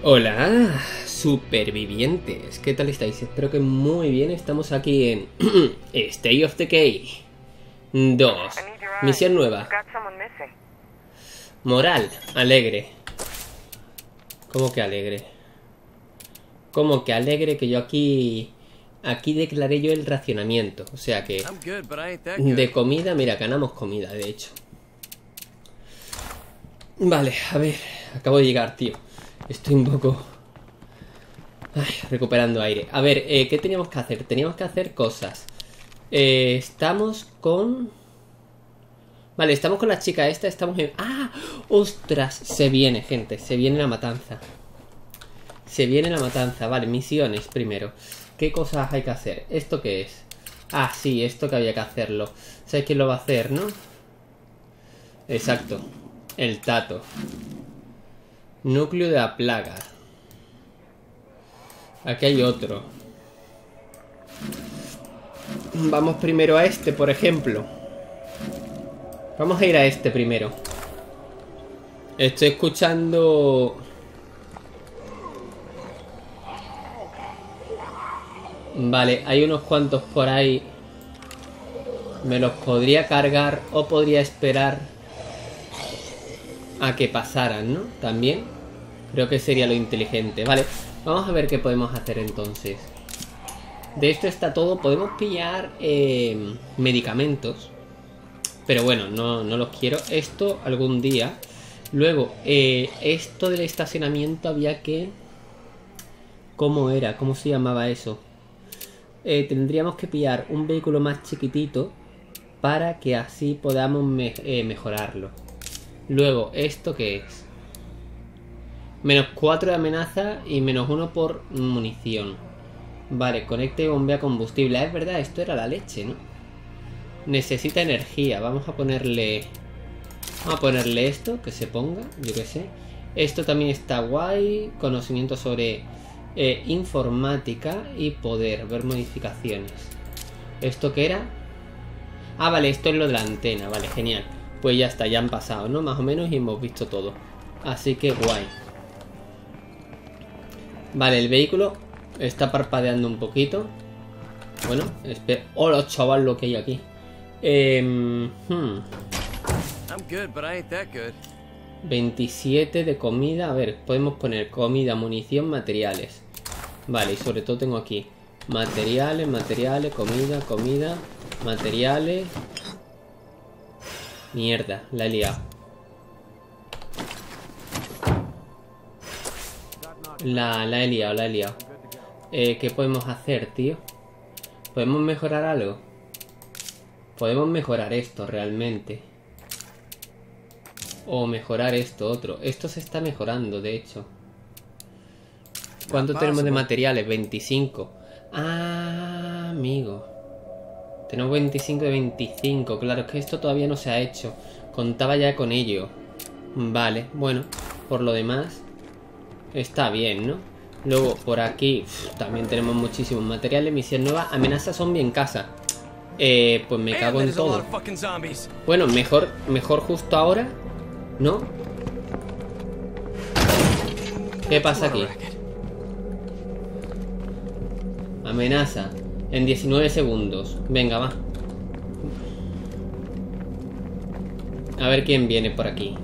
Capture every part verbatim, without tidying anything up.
Hola, supervivientes, ¿qué tal estáis? Espero que muy bien. Estamos aquí en State of Decay dos, misión nueva. Moral, alegre. ¿Cómo que alegre? ¿Cómo que alegre? Que yo aquí... Aquí declaré yo el racionamiento. O sea que... De comida, mira, ganamos comida, de hecho. Vale, a ver, acabo de llegar, tío. Estoy un poco... Ay, recuperando aire. A ver, eh, ¿qué teníamos que hacer? Teníamos que hacer cosas. Eh, estamos con... Vale, estamos con la chica esta, estamos en... ¡Ah! ¡Ostras! Se viene, gente, se viene la matanza. Se viene la matanza. Vale, misiones primero. ¿Qué cosas hay que hacer? ¿Esto qué es? Ah, sí, esto que había que hacerlo. ¿Sabes quién lo va a hacer, no? Exacto. El Tato. Núcleo de la plaga. Aquí hay otro. Vamos primero a este, por ejemplo. Vamos a ir a este primero. Estoy escuchando... Vale, hay unos cuantos por ahí. Me los podría cargar o podría esperar a que pasaran, ¿no? También creo que sería lo inteligente. Vale, vamos a ver qué podemos hacer entonces. De esto está todo. Podemos pillar eh, medicamentos, pero bueno, no, no los quiero. Esto algún día. Luego, eh, esto del estacionamiento había que... ¿Cómo era? ¿Cómo se llamaba eso? Eh, tendríamos que pillar un vehículo más chiquitito para que así podamos me eh, mejorarlo. Luego, ¿esto qué es? Menos cuatro de amenaza y menos uno por munición. Vale, conecta y bombea combustible. Ah, es verdad, esto era la leche, ¿no? Necesita energía. Vamos a ponerle... Vamos a ponerle esto, que se ponga, yo qué sé. Esto también está guay. Conocimiento sobre eh, informática y poder. Ver modificaciones. ¿Esto qué era? Ah, vale, esto es lo de la antena. Vale, genial. Pues ya está, ya han pasado, ¿no? Más o menos y hemos visto todo. Así que guay. Vale, el vehículo está parpadeando un poquito. Bueno, espera. ¡Hola, chaval, lo que hay aquí! Eh, hmm. veintisiete de comida. A ver, podemos poner comida, munición, materiales. Vale, y sobre todo tengo aquí materiales, materiales, comida, comida, materiales. Mierda, la he liado. La, la he liado, la he liado. Eh, ¿Qué podemos hacer, tío? ¿Podemos mejorar algo? Podemos mejorar esto realmente. O mejorar esto otro. Esto se está mejorando, de hecho. ¿Cuánto tenemos de materiales? veinticinco. Ah, amigo. Tenemos veinticinco de veinticinco. Claro, es que esto todavía no se ha hecho. Contaba ya con ello. Vale, bueno. Por lo demás está bien, ¿no? Luego por aquí uf, también tenemos muchísimos materiales. Misión nueva. Amenaza zombie en casa. Eh, pues me cago en todo. Bueno, mejor, mejor justo ahora, ¿no? ¿Qué pasa aquí? Amenaza en diecinueve segundos. Venga, va. A ver quién viene por aquí.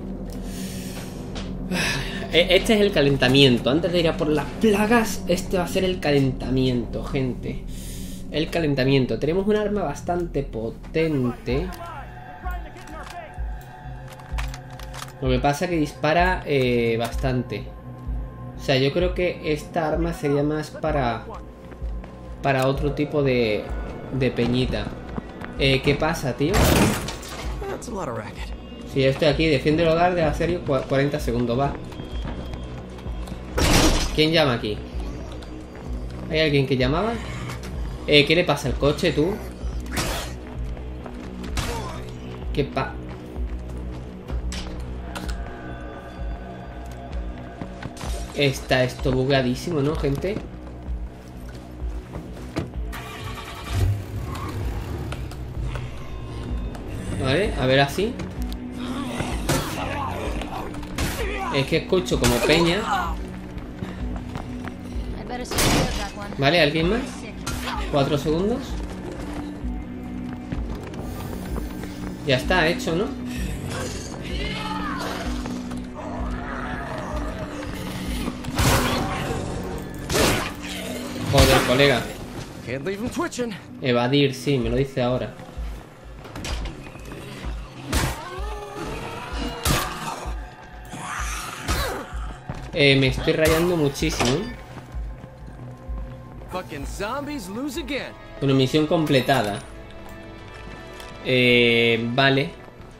Este es el calentamiento. Antes de ir a por las plagas, este va a ser el calentamiento, gente. El calentamiento. Tenemos un arma bastante potente. Lo que pasa es que dispara eh, bastante. O sea, yo creo que esta arma sería más para... Para otro tipo de... De peñita. Eh, ¿Qué pasa, tío? Si yo estoy aquí, defiende el hogar de asedio cuarenta segundos, va. ¿Quién llama aquí? ¿Hay alguien que llamaba? Eh, ¿qué le pasa al coche, tú? ¿Qué pa...? Está esto bugadísimo, ¿no, gente? Vale, a ver así. Es que escucho como peña. Vale, ¿alguien más? Cuatro segundos. Ya está hecho, ¿no? Joder, colega. Evadir, sí, me lo dice ahora. Eh, me estoy rayando muchísimo. Bueno, misión completada. Eh, vale.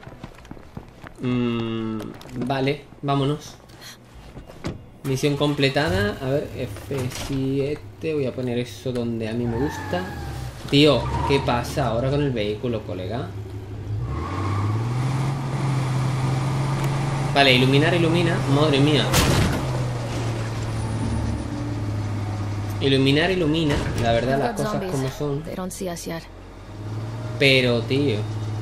Mm, vale, vámonos. Misión completada. A ver, F siete. Voy a poner eso donde a mí me gusta. Tío, ¿qué pasa ahora con el vehículo, colega? Vale, iluminar, ilumina. Madre mía. Iluminar, ilumina. La verdad, las cosas como son. Pero, tío.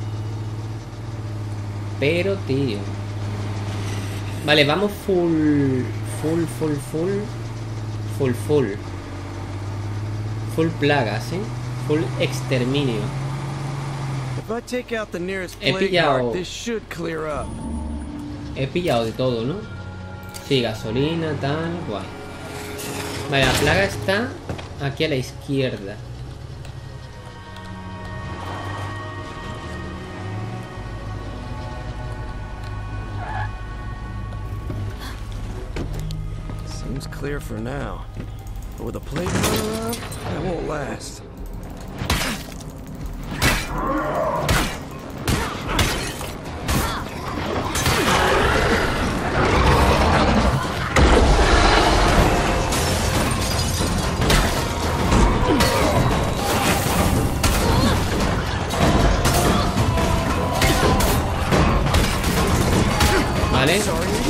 Pero, tío. Vale, vamos full... Full, full, full. Full, full. Full plagas, ¿eh? Full exterminio. He pillado... He pillado de todo, ¿no? Sí, gasolina, tal, guay. Vale, la plaga está aquí a la izquierda. Seems clear for now. But with a plague running around, that won't last. Vale.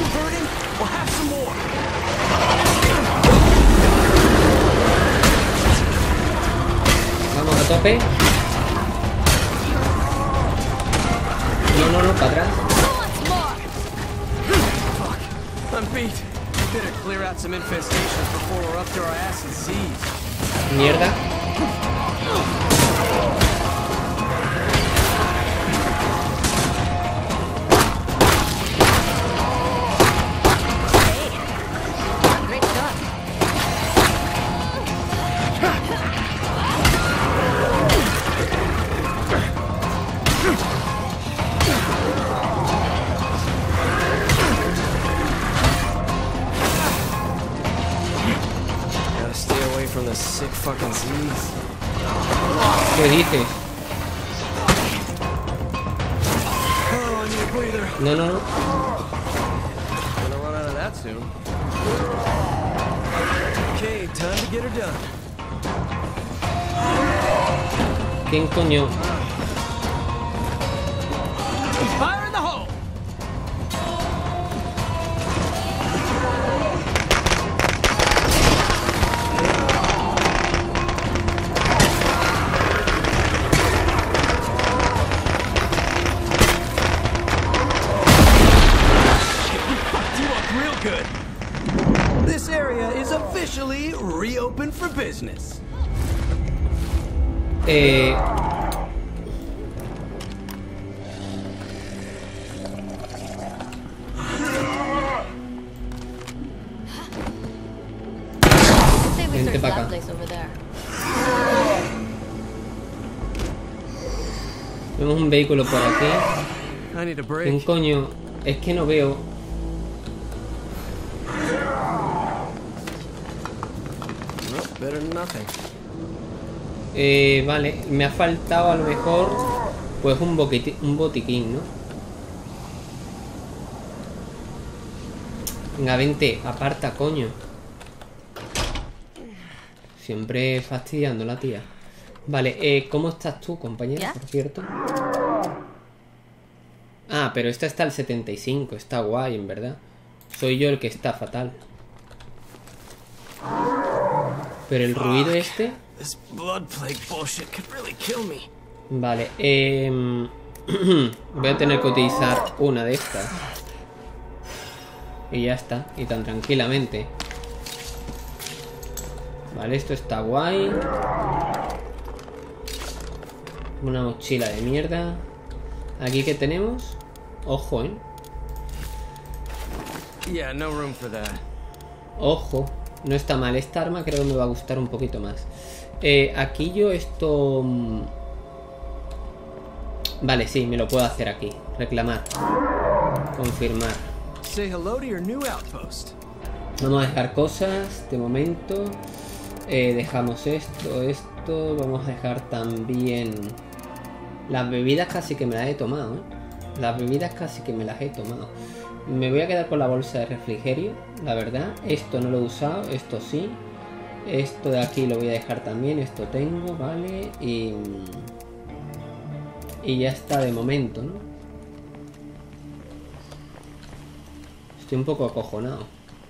Vamos a tope. No, no, no, para atrás. Mierda. ¿Qué dices? No, no, no. ¿Quién coño? Eh... Vente para acá. Vemos un vehículo por aquí. ¿Quién coño? Es que no veo. Eh, vale, me ha faltado a lo mejor pues un, boquiti un botiquín, ¿no? Venga, vente, aparta, coño. Siempre fastidiando la tía. Vale, eh, ¿cómo estás tú, compañera, por cierto? Ah, pero esta está al setenta y cinco, está guay, en verdad. Soy yo el que está fatal. Pero el ruido este... Vale, eh... voy a tener que utilizar una de estas. Y ya está, y tan tranquilamente. Vale, esto está guay. Una mochila de mierda. Aquí que tenemos. Ojo, eh. Yeah, no room for that. Ojo. No está mal. Esta arma creo que me va a gustar un poquito más. Eh, aquí yo esto... Vale, sí, me lo puedo hacer aquí. Reclamar. Confirmar. Say hello to your new outpost. Vamos a dejar cosas de momento. Eh, dejamos esto, esto. Vamos a dejar también... Las bebidas casi que me las he tomado, ¿eh? Las bebidas casi que me las he tomado. Me voy a quedar con la bolsa de refrigerio, la verdad. Esto no lo he usado, esto sí. Esto de aquí lo voy a dejar también, esto tengo, vale. Y... Y ya está de momento, ¿no? Estoy un poco acojonado.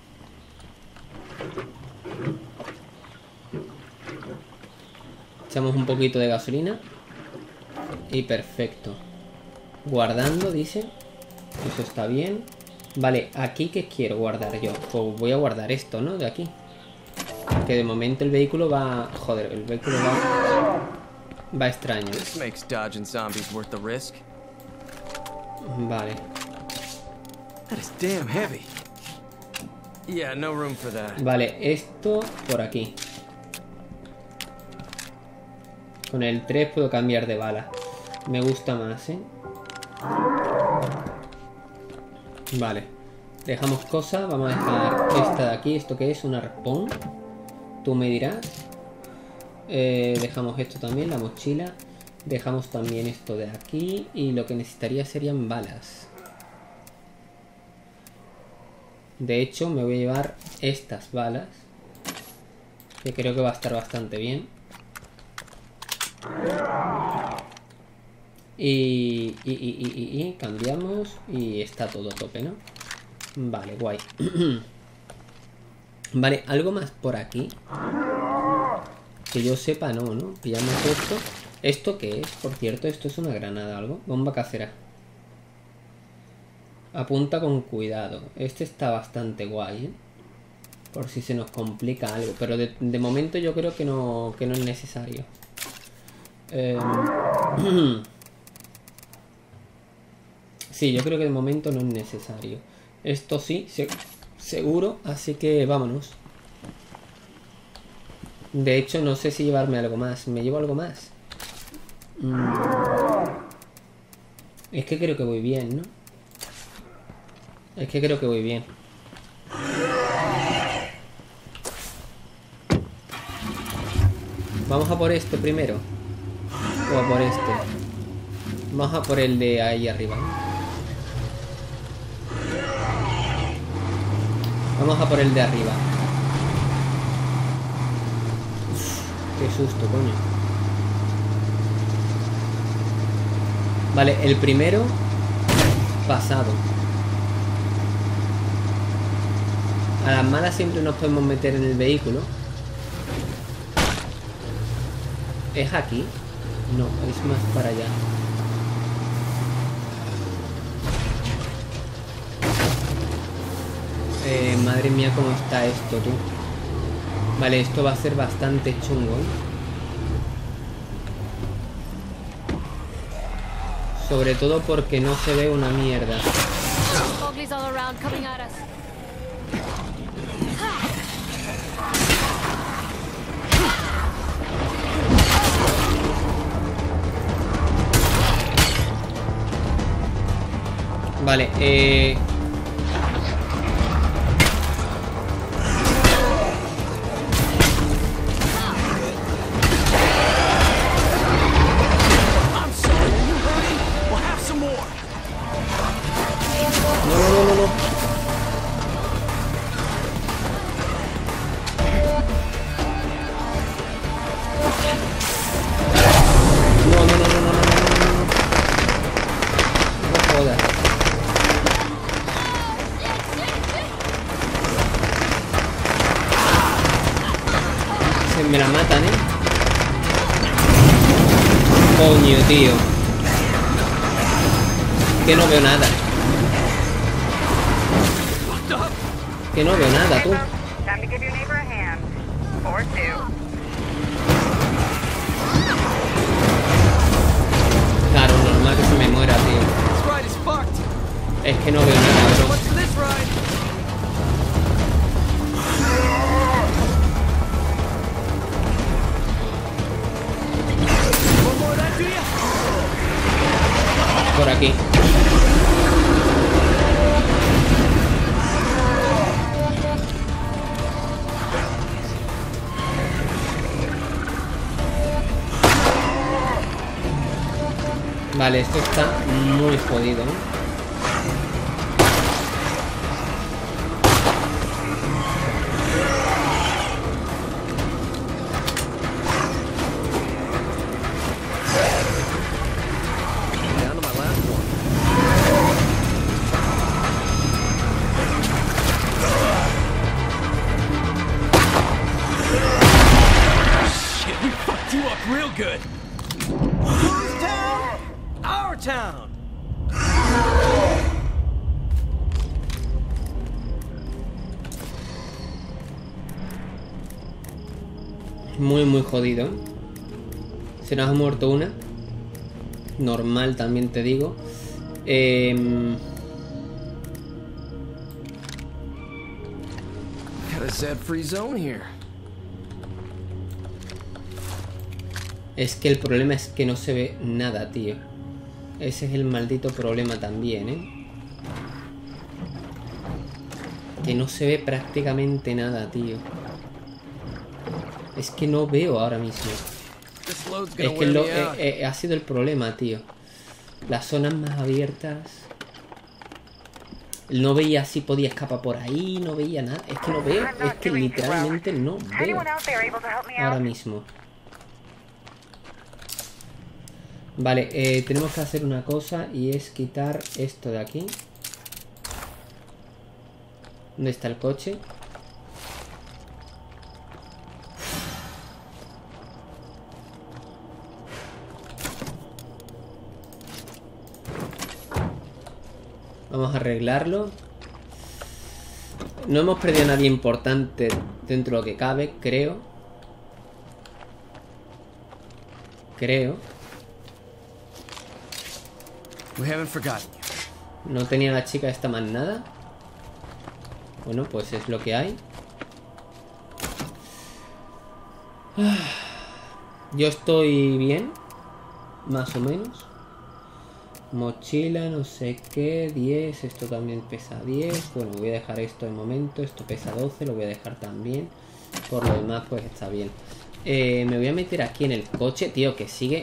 Echamos un poquito de gasolina. Y perfecto. Guardando, dice. Eso está bien. Vale, aquí ¿qué quiero guardar yo? Pues voy a guardar esto, ¿no? De aquí. Que de momento el vehículo va... Joder, el vehículo va... Va extraño. This makes dodging zombies worth the risk. Vale. That is damn heavy. Yeah, no room for that. Vale, esto por aquí. Con el tres puedo cambiar de bala. Me gusta más, ¿eh? Vale. Dejamos cosas. Vamos a dejar esta de aquí. ¿Esto qué es? ¿Un arpón? Tú me dirás. Eh, dejamos esto también, la mochila. Dejamos también esto de aquí. Y lo que necesitaría serían balas. De hecho, me voy a llevar estas balas. Que creo que va a estar bastante bien. Y, y, y, y, y, y cambiamos. Y está todo a tope, ¿no? Vale, guay. Vale, algo más por aquí. Que yo sepa, no, ¿no? Pillamos esto. ¿Esto qué es? Por cierto, esto es una granada, algo. Bomba casera. Apunta con cuidado. Este está bastante guay, ¿eh? Por si se nos complica algo. Pero de, de momento yo creo que no, que no es necesario. Eh... Sí, yo creo que de momento no es necesario. Esto sí, se, seguro. Así que vámonos. De hecho, no sé si llevarme algo más. ¿Me llevo algo más? Mm. Es que creo que voy bien, ¿no? Es que creo que voy bien. Vamos a por este primero. O a por este. Vamos a por el de ahí arriba. Vamos a por el de arriba. Uf, qué susto, coño. Vale, el primero pasado. A las malas siempre nos podemos meter en el vehículo. ¿Es aquí? No, es más para allá. Eh, madre mía, cómo está esto, tú. Vale, esto va a ser bastante chungo, ¿eh? Sobre todo porque no se ve una mierda. Vale, eh... No, no, no, no. No, no, no, no, no, no, no, no. No jodas. Se me la matan, ¿eh? Coño, tío. Que no veo nada. Que no veo nada, tú. Or two. Claro, normal que se me muera, tío. This ride is fucked. Es que no veo nada, bro. What's this ride? One more of that, do ya? Por aquí. Vale, esto está muy jodido, ¿no? Down to my last one. Shit, we fucked you up real good. Whose town? Our town. Muy, muy jodido. Se nos ha muerto una. Normal, también te digo. Eh... Got a Z-free zone here. Es que el problema es que no se ve nada, tío. Ese es el maldito problema también, ¿eh? Que no se ve prácticamente nada, tío. Es que no veo ahora mismo. This load's Es gonna que wear lo, me out. eh, eh, ha sido el problema, tío. Las zonas más abiertas. No veía si podía escapar por ahí, no veía nada. Es que no veo, es que literalmente no veo Anyone out there able to help me ahora out? mismo. Vale, eh, tenemos que hacer una cosa y es quitar esto de aquí. ¿Dónde está el coche? Vamos a arreglarlo. No hemos perdido a nadie importante dentro de lo que cabe, creo. Creo. We haven't forgotten you. No tenía la chica esta más nada. Bueno, pues es lo que hay. Yo estoy bien. Más o menos. Mochila, no sé qué. diez. Esto también pesa diez. Bueno, voy a dejar esto de momento. Esto pesa doce. Lo voy a dejar también. Por lo demás, pues está bien. Eh, me voy a meter aquí en el coche, tío, que sigue...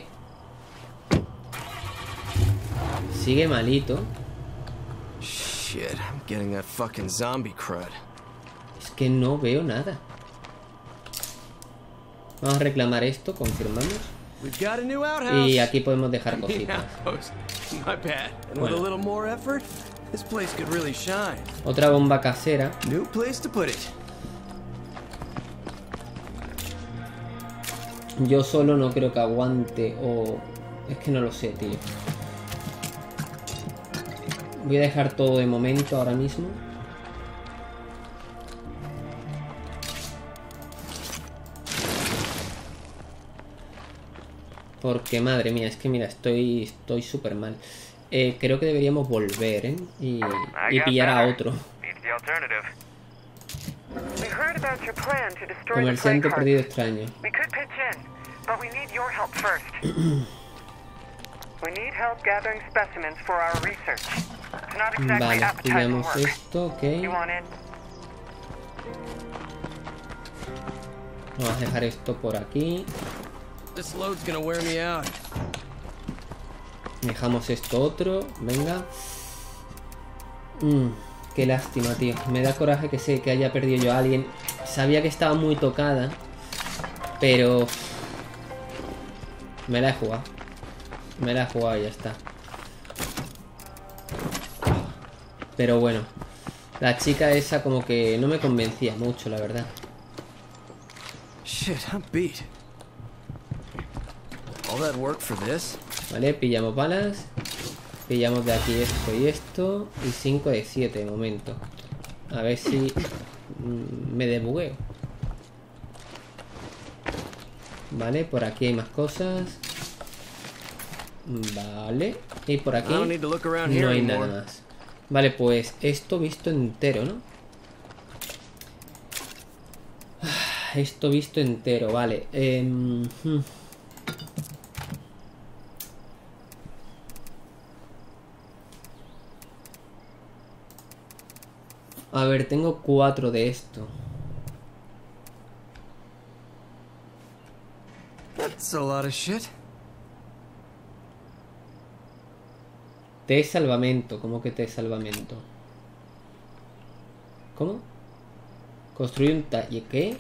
Sigue malito. Shit, I'm getting that fucking zombie crud. Es que no veo nada. Vamos a reclamar esto, confirmamos. We've got a new outhouse. Y aquí podemos dejar New cositas. outhouse. My bad. And with Bueno. a little more effort, this place could really shine. Otra bomba casera. New place to put it. Yo solo no creo que aguante o... Es que no lo sé, tío. Voy a dejar todo de momento ahora mismo. Porque madre mía, es que mira, estoy estoy súper mal. Eh, creo que deberíamos volver, ¿eh? Y, y pillar a otro. We heard about your plan to destroy the Comerciante plague perdido heart. extraño. We could pitch in, but we need your help first. We need help gathering specimens for our research. It's not exactly Vale, appetizing pillamos work. esto, ok. You want in? Vamos a dejar esto por aquí. This load's gonna wear me out. Dejamos esto otro, venga. Mm, qué lástima, tío. Me da coraje que sé que haya perdido yo a alguien. Sabía que estaba muy tocada, pero me la he jugado. Me la he jugado y ya está. Pero bueno, la chica esa como que no me convencía mucho, la verdad. Shit, I'm beat. All that work for this? Vale, pillamos balas. Pillamos de aquí esto y esto. Y cinco de siete de momento. A ver si mm, me desbugueo. Vale, por aquí hay más cosas. Vale. Y por aquí I don't need to look around no here hay nada anymore. más. Vale, pues esto visto entero, ¿no? Ah, Esto visto entero, vale. Em, hmm. A ver, tengo cuatro de esto. That's a lot of shit. Té de salvamento. ¿Cómo que té de salvamento? ¿Cómo? Construir un talle. ¿Qué?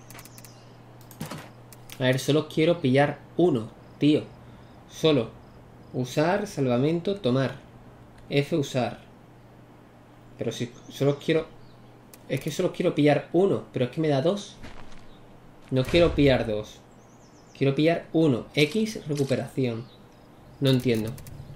A ver, solo quiero pillar uno, tío. Solo. Usar, salvamento, tomar. F, usar. Pero si solo quiero... Es que solo quiero pillar uno. Pero es que me da dos. No quiero pillar dos. Quiero pillar uno. X, recuperación. No entiendo.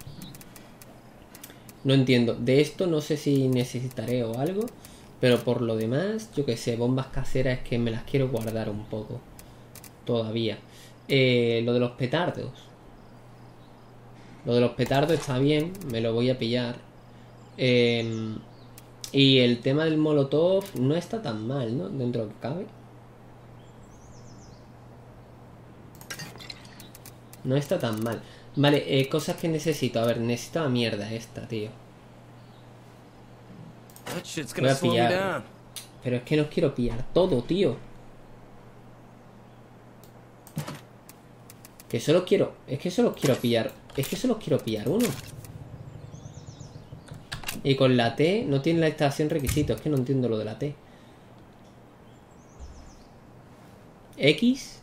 No entiendo. De esto no sé si necesitaré o algo. Pero por lo demás, yo que sé, bombas caseras es que me las quiero guardar un poco. Todavía. Eh, lo de los petardos. Lo de los petardos está bien. Me lo voy a pillar. Eh, y el tema del molotov no está tan mal, ¿no? Dentro de lo que cabe. No está tan mal. Vale, eh, cosas que necesito. A ver, necesito la mierda esta, tío. That shit's Voy gonna a slow me pillar. down. Pero es que no quiero pillar todo, tío. Que solo quiero... Es que solo quiero pillar... Es que solo quiero pillar uno. Y con la T no tiene la estación requisito. Es que no entiendo lo de la T. X.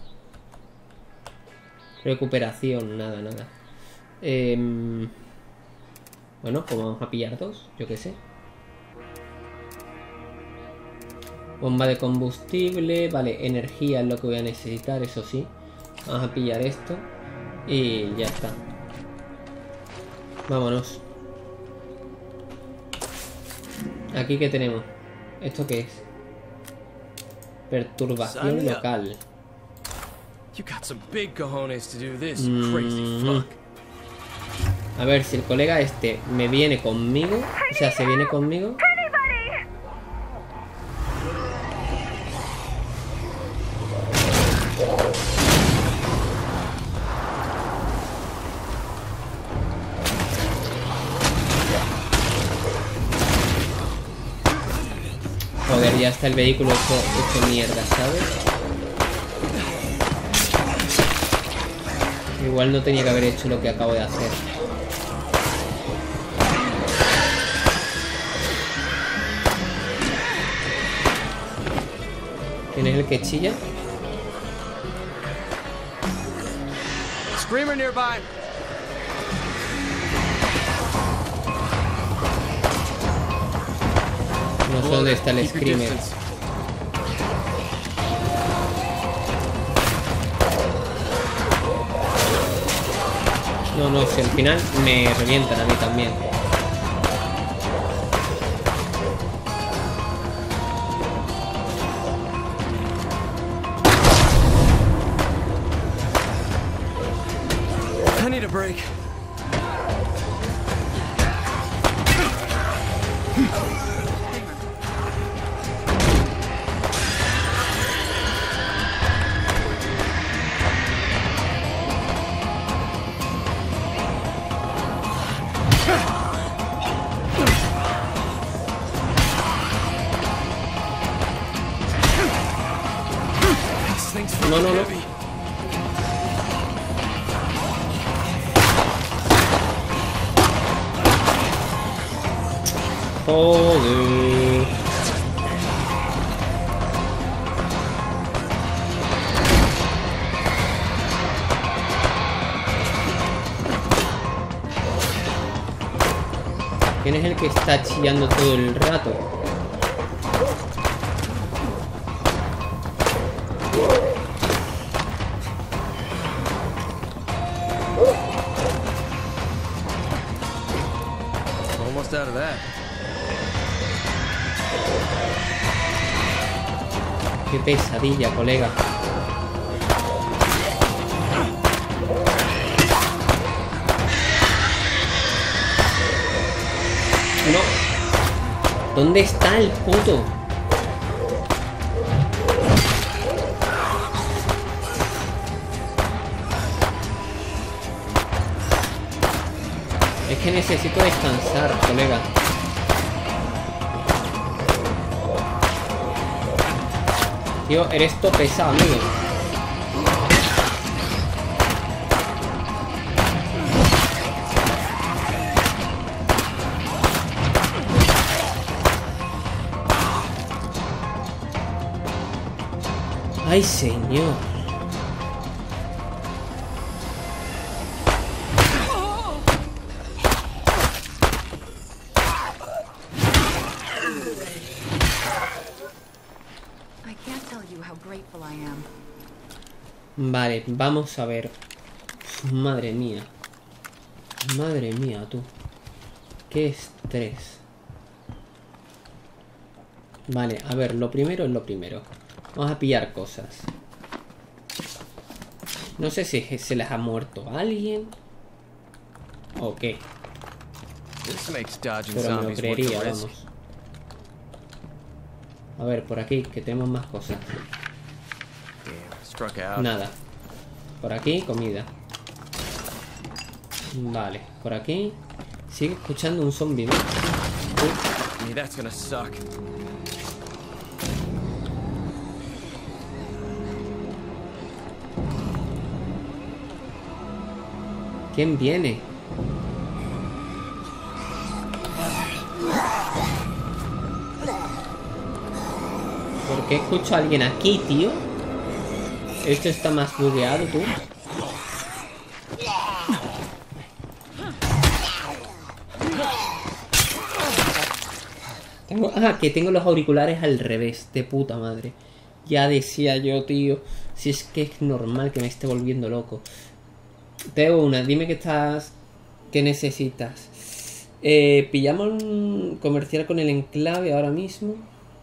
Recuperación. Nada, nada. Eh, bueno, pues vamos a pillar dos. Yo qué sé. Bomba de combustible. Vale, energía es lo que voy a necesitar, eso sí. Vamos a pillar esto. Y ya está. Vámonos. Aquí que tenemos. ¿Esto qué es? Perturbación Sign me up. local. You got some big cojones to do this, Mm. crazy fuck. A ver si el colega este me viene conmigo. O sea, se viene conmigo. Joder, ya está el vehículo hecho, hecho mierda, ¿sabes? Igual no tenía que haber hecho lo que acabo de hacer. ¿Quién es el que chilla? Screamer nearby. No sé dónde está el Keep your screamer. distance. No, no, si al final me revientan a mí también. I need a break. This thing's No, no, fucking no. heavy. Joder. ¿Quién es el que está chillando todo el rato? Almost out of that. Qué pesadilla, colega. ¿Dónde está el puto? Es que necesito descansar, colega. Tío, eres todo pesado, amigo. Ay, señor. Vale, vamos a ver. Madre mía. Madre mía, tú. Qué estrés. Vale, a ver, lo primero es lo primero. Vamos a pillar cosas. No sé si se les ha muerto a alguien o qué. Pero me lo creería, vamos. A ver, por aquí, que tenemos más cosas. Nada. Por aquí, comida. Vale, por aquí. Sigue escuchando un zombie, ¿no? Uh. ¿Quién viene? ¿Por qué escucho a alguien aquí, tío? Esto está más bugueado, tú. Tengo... Ah, que tengo los auriculares al revés. De puta madre. Ya decía yo, tío. Si es que es normal que me esté volviendo loco. Tengo una. Dime que estás... ¿Qué necesitas? Eh, pillamos un comercial con el enclave ahora mismo.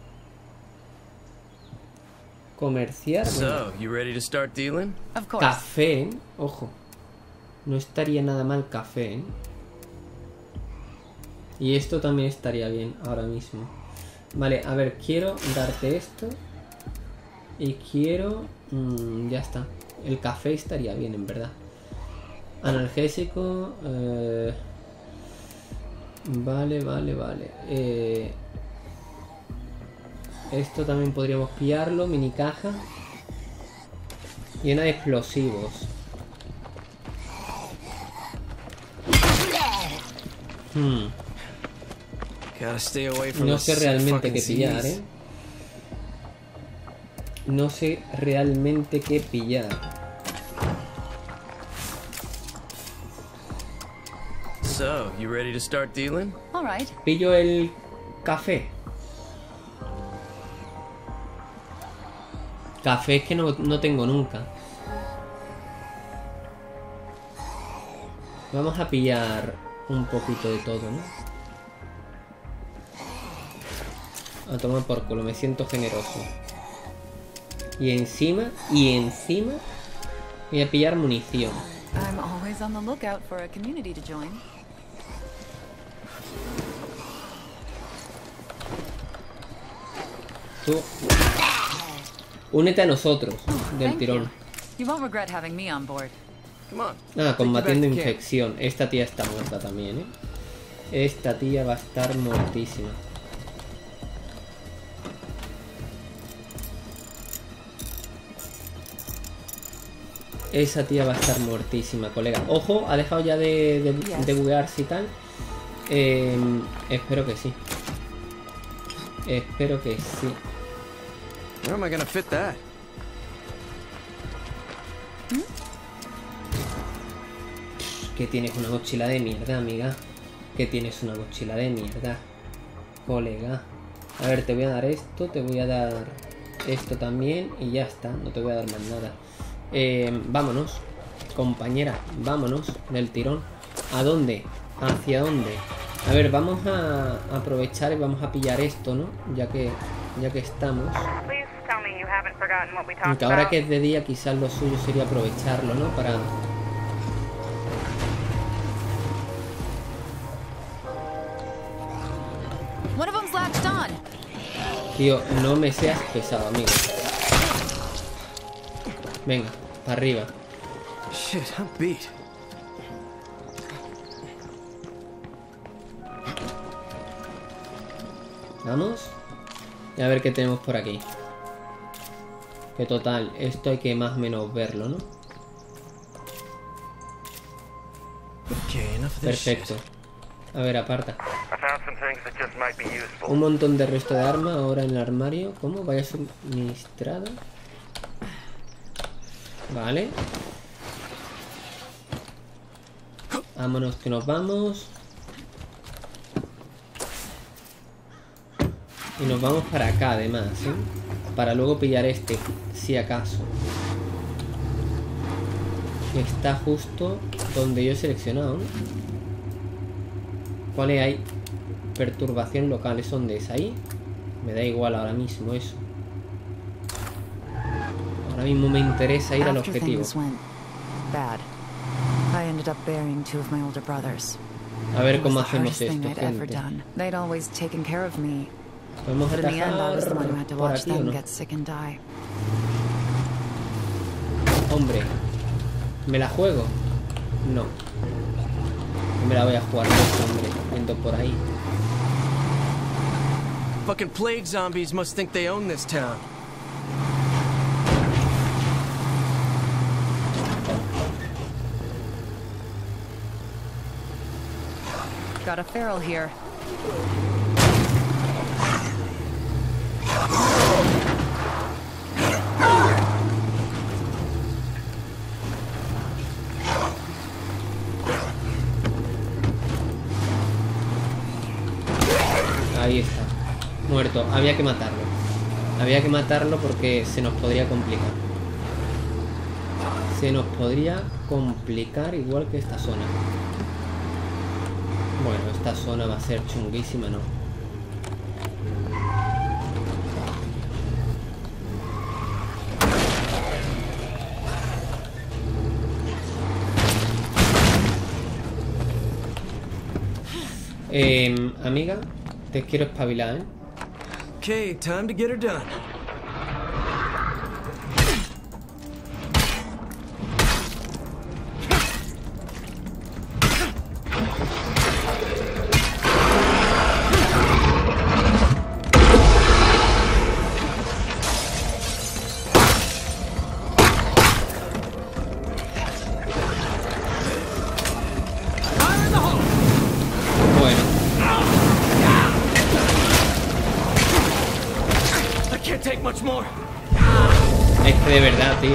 Comercial. So, you ready to start dealing? Of course. Café, ¿eh? Ojo. No estaría nada mal café, ¿eh? Y esto también estaría bien ahora mismo. Vale, a ver, quiero darte esto. Y quiero... Mmm, ya está. El café estaría bien, en verdad. Analgésico. Eh... Vale, vale, vale. Eh... Esto también podríamos pillarlo. Mini caja. Llena de explosivos. Hmm. No sé realmente qué pillar, ¿eh? No sé realmente qué pillar. So, you ready to start dealing? All right. Pillo el café. Café es que no, no tengo nunca. Vamos a pillar un poquito de todo, ¿no? A tomar por culo, me siento generoso. Y encima, y encima voy a pillar munición. I'm always on the lookout for a community to join. Tú únete a nosotros del Thank tirón. You. You won't regret having me on board. Come on. Ah, combatiendo infección. Esta tía está muerta también, ¿eh? Esta tía va a estar muertísima. Esa tía va a estar muertísima, colega. Ojo, ha dejado ya de, de, de buguearse y tal. Eh, espero que sí. Espero que sí. Where am I gonna fit that? Que tienes una mochila de mierda, amiga. Que tienes una mochila de mierda, colega. A ver, te voy a dar esto, te voy a dar esto también y ya está. No te voy a dar más nada. Eh, vámonos, compañera, vámonos del tirón. ¿A dónde? ¿Hacia dónde? A ver, vamos a aprovechar y vamos a pillar esto, ¿no? Ya que, ya que estamos. Aunque ahora que es de día, quizás lo suyo sería aprovecharlo, ¿no? Para... One of them's latched Tío, no me seas pesado, amigo. Venga, para arriba. Shit, I'm beat. Vamos. Y a ver qué tenemos por aquí. Que total, esto hay que más o menos verlo, ¿no? Okay, enough of this shit. Perfecto. A ver, aparta. I found some things that just might be useful. Un montón de resto de arma ahora en el armario. ¿Cómo? Vaya suministrada. Vale. Vámonos que nos vamos. Y nos vamos para acá además, ¿eh? Para luego pillar este, si acaso. Está justo donde yo he seleccionado, ¿no? ¿Cuál es ahí? Perturbación local, ¿es donde es ahí? Me da igual ahora mismo eso. Ahora mismo me interesa ir al After objetivo. things went bad, I ended up burying two of my older brothers. A ver It was cómo the hacemos hardest thing esto, I'd ever gente. done. They'd always taken care of me, ¿Podemos but in the end, I was the one who had atajar to por watch aquí o them no? get sick and die. Hombre, ¿me la juego? No. No me la voy a jugar, hombre. Viendo por ahí. Fucking plague zombies must think they own this town. Got a feral here. Ahí está. Muerto. Había que matarlo. Había que matarlo porque se nos podría complicar. Se nos podría complicar igual que esta zona. Bueno, esta zona va a ser chunguísima, ¿no? Eh, amiga, te quiero espabilar, ¿eh? Okay, time to get her done. Bueno, I can't take much more. es que de verdad, tío.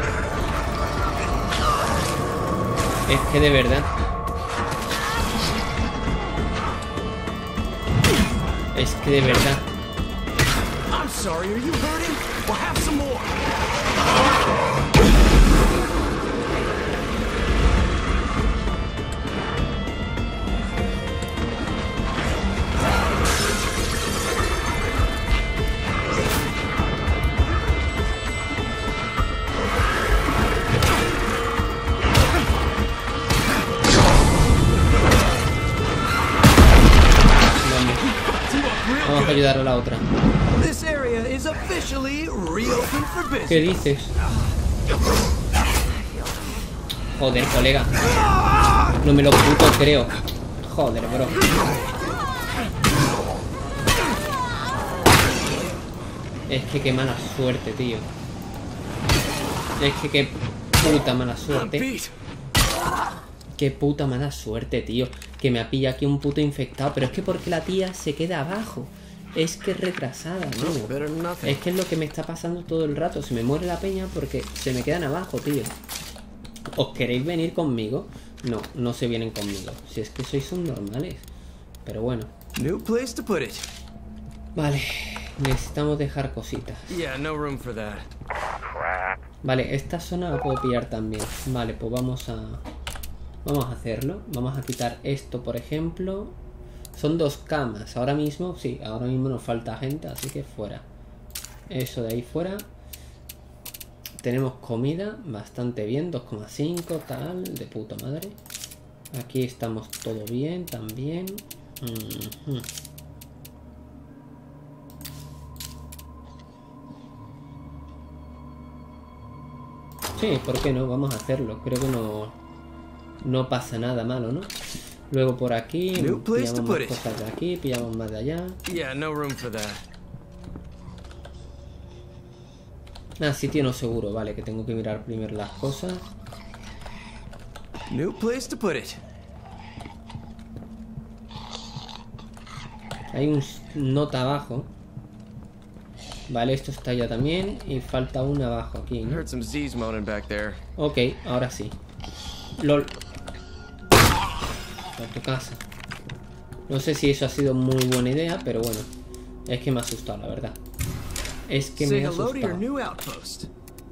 Es que de verdad. Es que de verdad. I'm sorry, are you hurting? Well, have some more. Vamos a ayudar a la otra. This area is officially reopened for business. ¿Qué dices? Joder, colega. No me lo puto creo. Joder, bro. Es que qué mala suerte, tío. Es que qué puta mala I'm suerte. beat. Qué puta mala suerte, tío. Que me ha pillado aquí un puto infectado. Pero es que porque la tía se queda abajo. Es que es retrasada, ¿no? Better than nothing. Es que es lo que me está pasando todo el rato. Se me muere la peña porque se me quedan abajo, tío. ¿Os queréis venir conmigo? No, no se vienen conmigo. Si es que sois subnormales. Pero bueno. New place to put it. Vale. Necesitamos dejar cositas. Yeah, no room for that. Crap. Vale, esta zona la puedo pillar también. Vale, pues vamos a... Vamos a hacerlo. Vamos a quitar esto, por ejemplo. Son dos camas. Ahora mismo, sí, ahora mismo nos falta gente, así que fuera. Eso de ahí fuera. Tenemos comida bastante bien, dos coma cinco, tal, de puta madre. Aquí estamos todo bien también. Uh-huh. Sí, ¿por qué no? Vamos a hacerlo. Creo que no, no pasa nada malo, ¿no? Luego por aquí, New place pillamos to más put it. cosas de aquí, pillamos más de allá. Yeah, no room for that. Ah, sitio no seguro, vale, que tengo que mirar primero las cosas. New place to put it. Hay un s- nota abajo. Vale, esto está ya también. Y falta una abajo aquí, ¿no? Heard some Z's moaning back there. Ok, ahora sí. LOL. A tu casa. No sé si eso ha sido muy buena idea, pero bueno. Es que me ha asustado, la verdad. Es que Say me ha hello to your asustado. new outpost.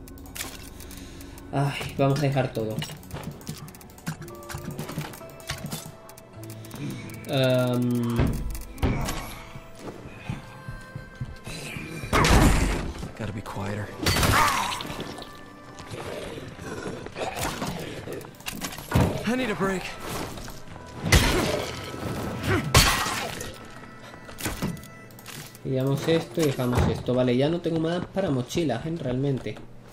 Ay, vamos a dejar todo. Um, Gotta be quieter. I need a break. pillamos esto y dejamos esto. Vale, ya no tengo más para mochilas, ¿eh? Realmente.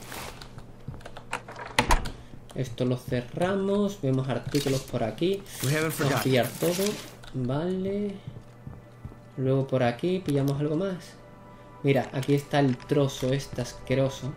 Esto lo cerramos. Vemos artículos por aquí. We haven't Vamos a forgotten. pillar todo. Vale. Luego por aquí pillamos algo más. Mira, aquí está el trozo este asqueroso.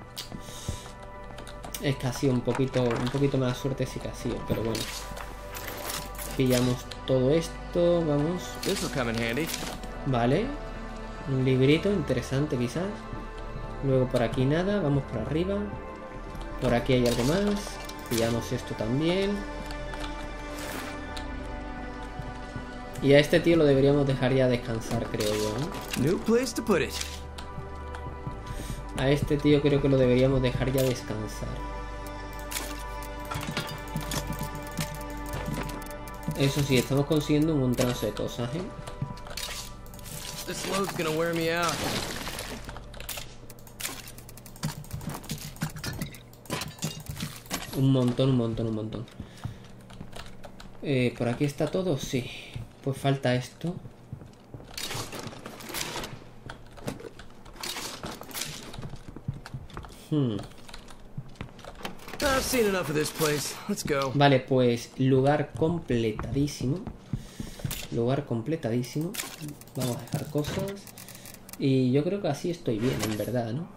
Es que ha sido un poquito, un poquito más suerte sí que ha sido, pero bueno. Pillamos todo esto, vamos. This will come in handy. Vale. Un librito interesante quizás. Luego por aquí nada, vamos por arriba. Por aquí hay algo más. Pillamos esto también. Y a este tío lo deberíamos dejar ya descansar, creo yo, ¿no? New place to put it. A este tío creo que lo deberíamos dejar ya descansar. Eso sí, estamos consiguiendo un montón de cosas, ¿eh? This load's gonna wear me out. Un montón, un montón, un montón. Eh, ¿Por aquí está todo? Sí. Pues falta esto. Hmm. I've seen enough of this place. Let's go. Vale, pues lugar completadísimo. Lugar completadísimo. Vamos a dejar cosas. Y yo creo que así estoy bien, en verdad, ¿no?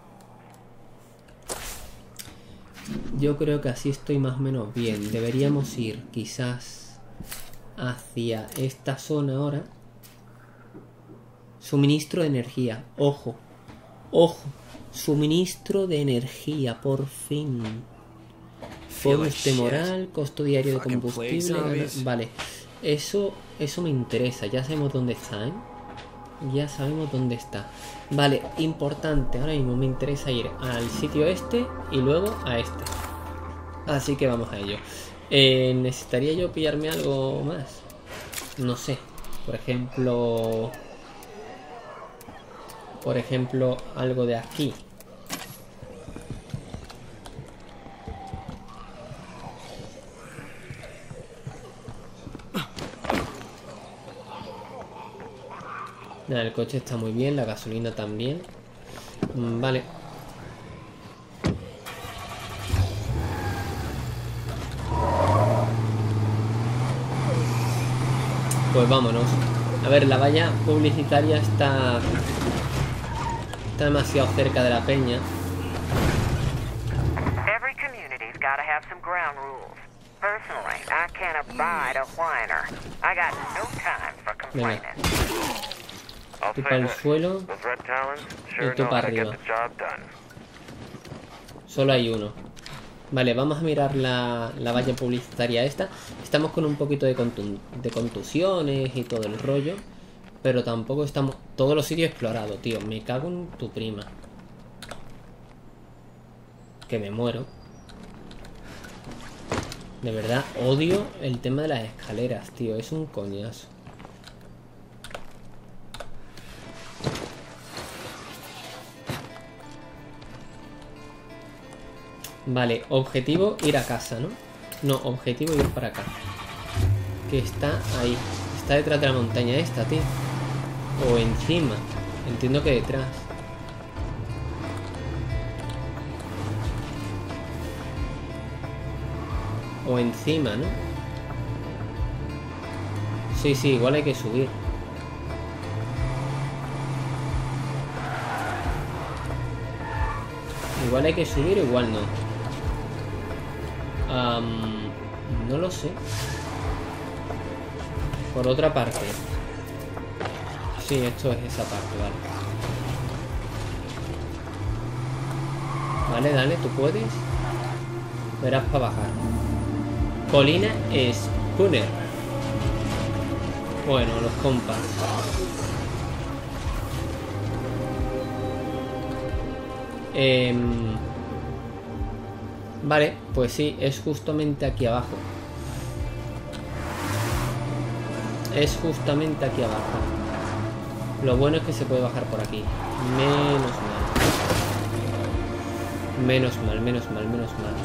Yo creo que así estoy más o menos bien. Deberíamos ir quizás hacia esta zona ahora. Suministro de energía. Ojo. Ojo. Suministro de energía, por fin. Bonus de moral, costo diario de Fucking combustible. play gana- zombies. Vale. Eso, eso me interesa. Ya sabemos dónde está, ¿eh? Ya sabemos dónde está. Vale, importante. Ahora mismo me interesa ir al sitio este y luego a este. Así que vamos a ello. Eh, ¿Necesitaría yo pillarme algo más? No sé. Por ejemplo... Por ejemplo, algo de aquí. Nada, el coche está muy bien, la gasolina también. Mm, Vale. Pues vámonos. A ver, la valla publicitaria está... Está demasiado cerca de la peña. Every community's gotta have some ground rules. Personally, I can't abide a whiner. I got no time for complaining. Tú para el suelo. Those red talons Y tú para arriba. Solo hay uno. Vale, vamos a mirar la, la valla publicitaria esta. Estamos con un poquito de, contu- de contusiones y todo el rollo. Pero tampoco estamos... Todos los sitios explorados, tío. Me cago en tu prima. Que me muero. De verdad, odio el tema de las escaleras, tío. Es un coñazo. Vale, objetivo ir a casa, ¿no? No, objetivo ir para acá. Que está ahí. Está detrás de la montaña esta, tío. O encima. Entiendo que detrás. O encima, ¿no? Sí, sí, igual hay que subir. Igual hay que subir, igual no. Um, no lo sé. Por otra parte. Sí, esto es esa parte, vale. Vale, dale, tú puedes. Verás para bajar. Colina Spooner. Bueno, los compas. Eh, vale, pues sí, es justamente aquí abajo. Es justamente aquí abajo. Lo bueno es que se puede bajar por aquí. Menos mal. Menos mal, menos mal, menos mal.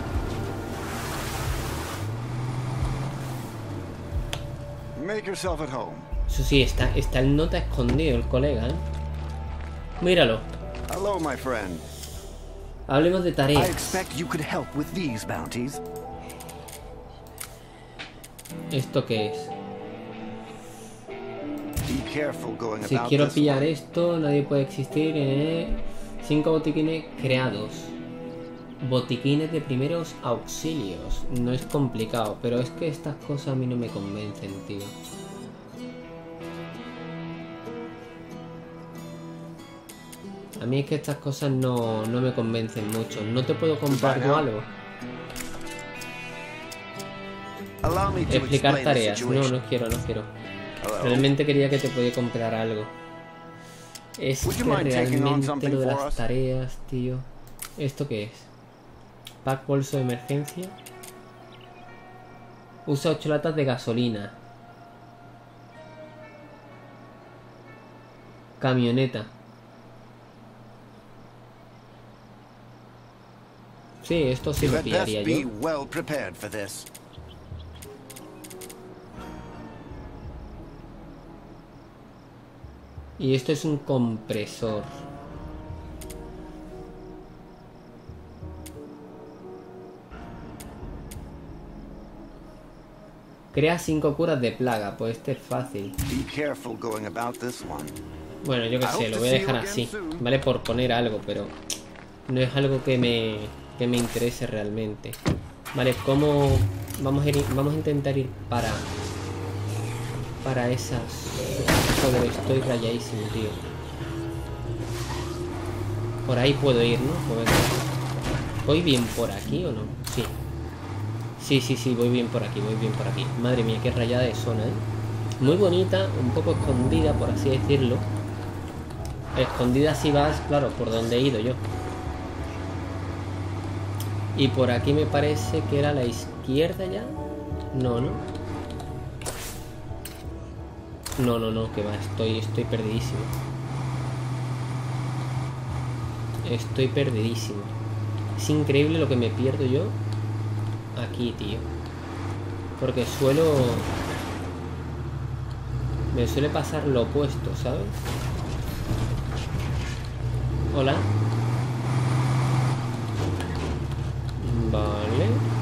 Make yourself at home. Eso sí, está, está el nota escondido, el colega, ¿eh? Míralo. Hello, my friend. Hablemos de I tareas. expect you could help with these bounties. ¿Esto qué es? Be careful going Si about quiero this pillar one. esto, nadie puede existir. Eh. Cinco botiquines creados. Botiquines de primeros auxilios. No es complicado, pero es que estas cosas a mí no me convencen, tío. A mí es que estas cosas no, no me convencen mucho. ¿No te puedo comprar yo algo? Allow me to Explicar explain the tareas. No, situation. no quiero, no quiero. Hello. Realmente quería que te podía comprar algo. Es Would que you mind taking on realmente something lo de for las us? tareas, tío. ¿Esto qué es? Pack bolso de emergencia. Usa ocho latas de gasolina. Camioneta. Sí, esto sí You lo had pillaría best be yo. well prepared for this. Y esto es un compresor. Crea cinco curas de plaga. Pues este es fácil. Be careful going about this one. Bueno, yo qué sé, lo voy a dejar así. Vale, por poner algo, pero no es algo que me, que me interese realmente. Vale, ¿cómo vamos a ir, vamos a intentar ir para para esas? Joder, estoy rayadísimo, tío. Por ahí puedo ir, ¿no? Pues venga. ¿Voy bien por aquí o no? Sí. Sí, sí, sí, voy bien por aquí, voy bien por aquí. Madre mía, qué rayada de zona, ¿eh? Muy bonita, un poco escondida, por así decirlo. Escondida si vas, claro, por donde he ido yo. Y por aquí me parece que era a la izquierda ya. No, no. No, no, no, que va, estoy, estoy perdidísimo. Estoy perdidísimo. Es increíble lo que me pierdo yo aquí, tío. Porque suelo... Me suele pasar lo opuesto, ¿sabes? Hola. Vale.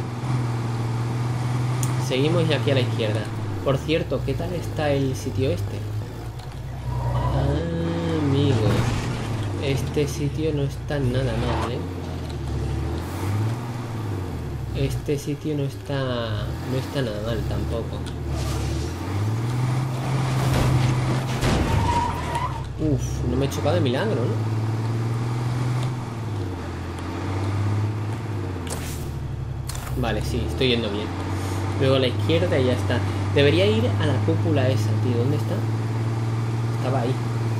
Seguimos aquí a la izquierda. Por cierto, ¿qué tal está el sitio este? Ah, amigo. Este sitio no está nada mal, ¿eh? Este sitio no está... No está nada mal tampoco. Uf, no me he chocado de milagro, ¿no? Vale, sí, estoy yendo bien. Luego a la izquierda y ya está. Debería ir a la cúpula esa, tío. ¿Dónde está? Estaba ahí.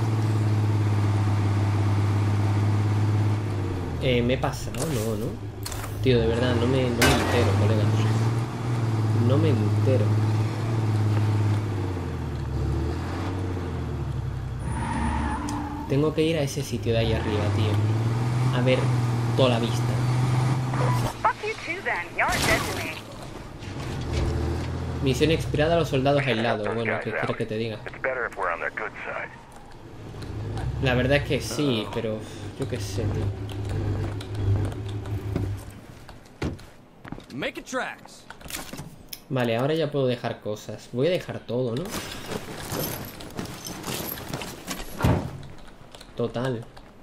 Eh, ¿me he pasado? No, ¿no? Tío, de verdad, no me, no me entero, colega. No me entero. Tengo que ir a ese sitio de ahí arriba, tío. A ver toda la vista. Fuck you too then. You're dead to me. Misión expirada a los soldados aislados. Bueno, ¿qué quieres que te diga? It's better if we're on their good side. La verdad es que sí, pero yo qué sé, tío. Make it tracks. Vale, ahora ya puedo dejar cosas. Voy a dejar todo, ¿no? Total.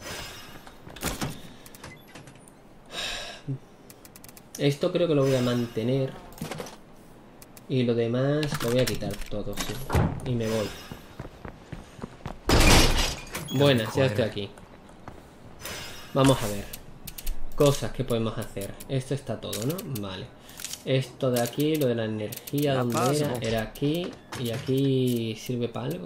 Esto creo que lo voy a mantener. Y lo demás lo voy a quitar todo, sí. Y me voy. Buenas, ya estoy aquí. Vamos a ver. Cosas que podemos hacer. Esto está todo, ¿no? Vale. Esto de aquí, lo de la energía, ¿dónde era? Era aquí. Y aquí sirve para algo.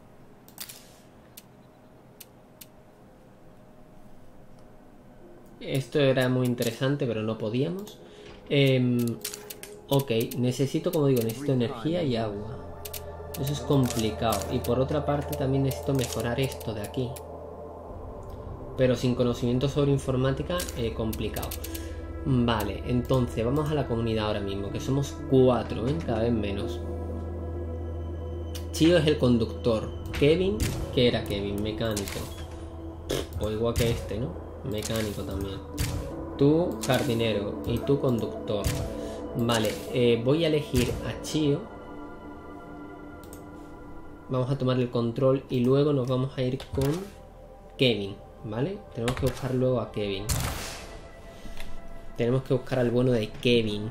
Esto era muy interesante, pero no podíamos. Eh, ok, necesito, como digo, necesito energía y agua. Eso es complicado. Y por otra parte también necesito mejorar esto de aquí. Pero sin conocimiento sobre informática, eh, complicado. Vale, entonces vamos a la comunidad ahora mismo, que somos cuatro, ¿eh? Cada vez menos. Chio es el conductor. Kevin, ¿qué era Kevin? Mecánico. O igual que este, ¿no? Mecánico también. Tú, jardinero. Y tú, conductor. Vale, eh, voy a elegir a Chio. Vamos a tomar el control y luego nos vamos a ir con Kevin, ¿vale? Tenemos que buscar luego a Kevin. Tenemos que buscar al bueno de Kevin.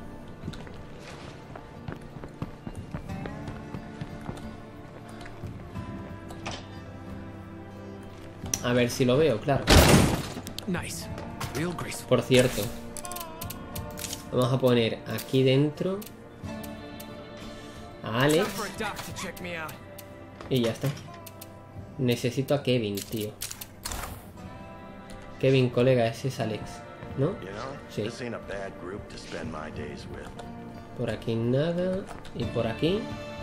A ver si lo veo, claro. Nice. Real graceful. Por cierto, vamos a poner aquí dentro a Alex. Time for a doc to check me out. Y ya está. Necesito a Kevin, tío. Kevin, colega, ese es Alex, ¿no? You know, Sí. this ain't a bad group to spend my days with. Por aquí nada. Y por aquí.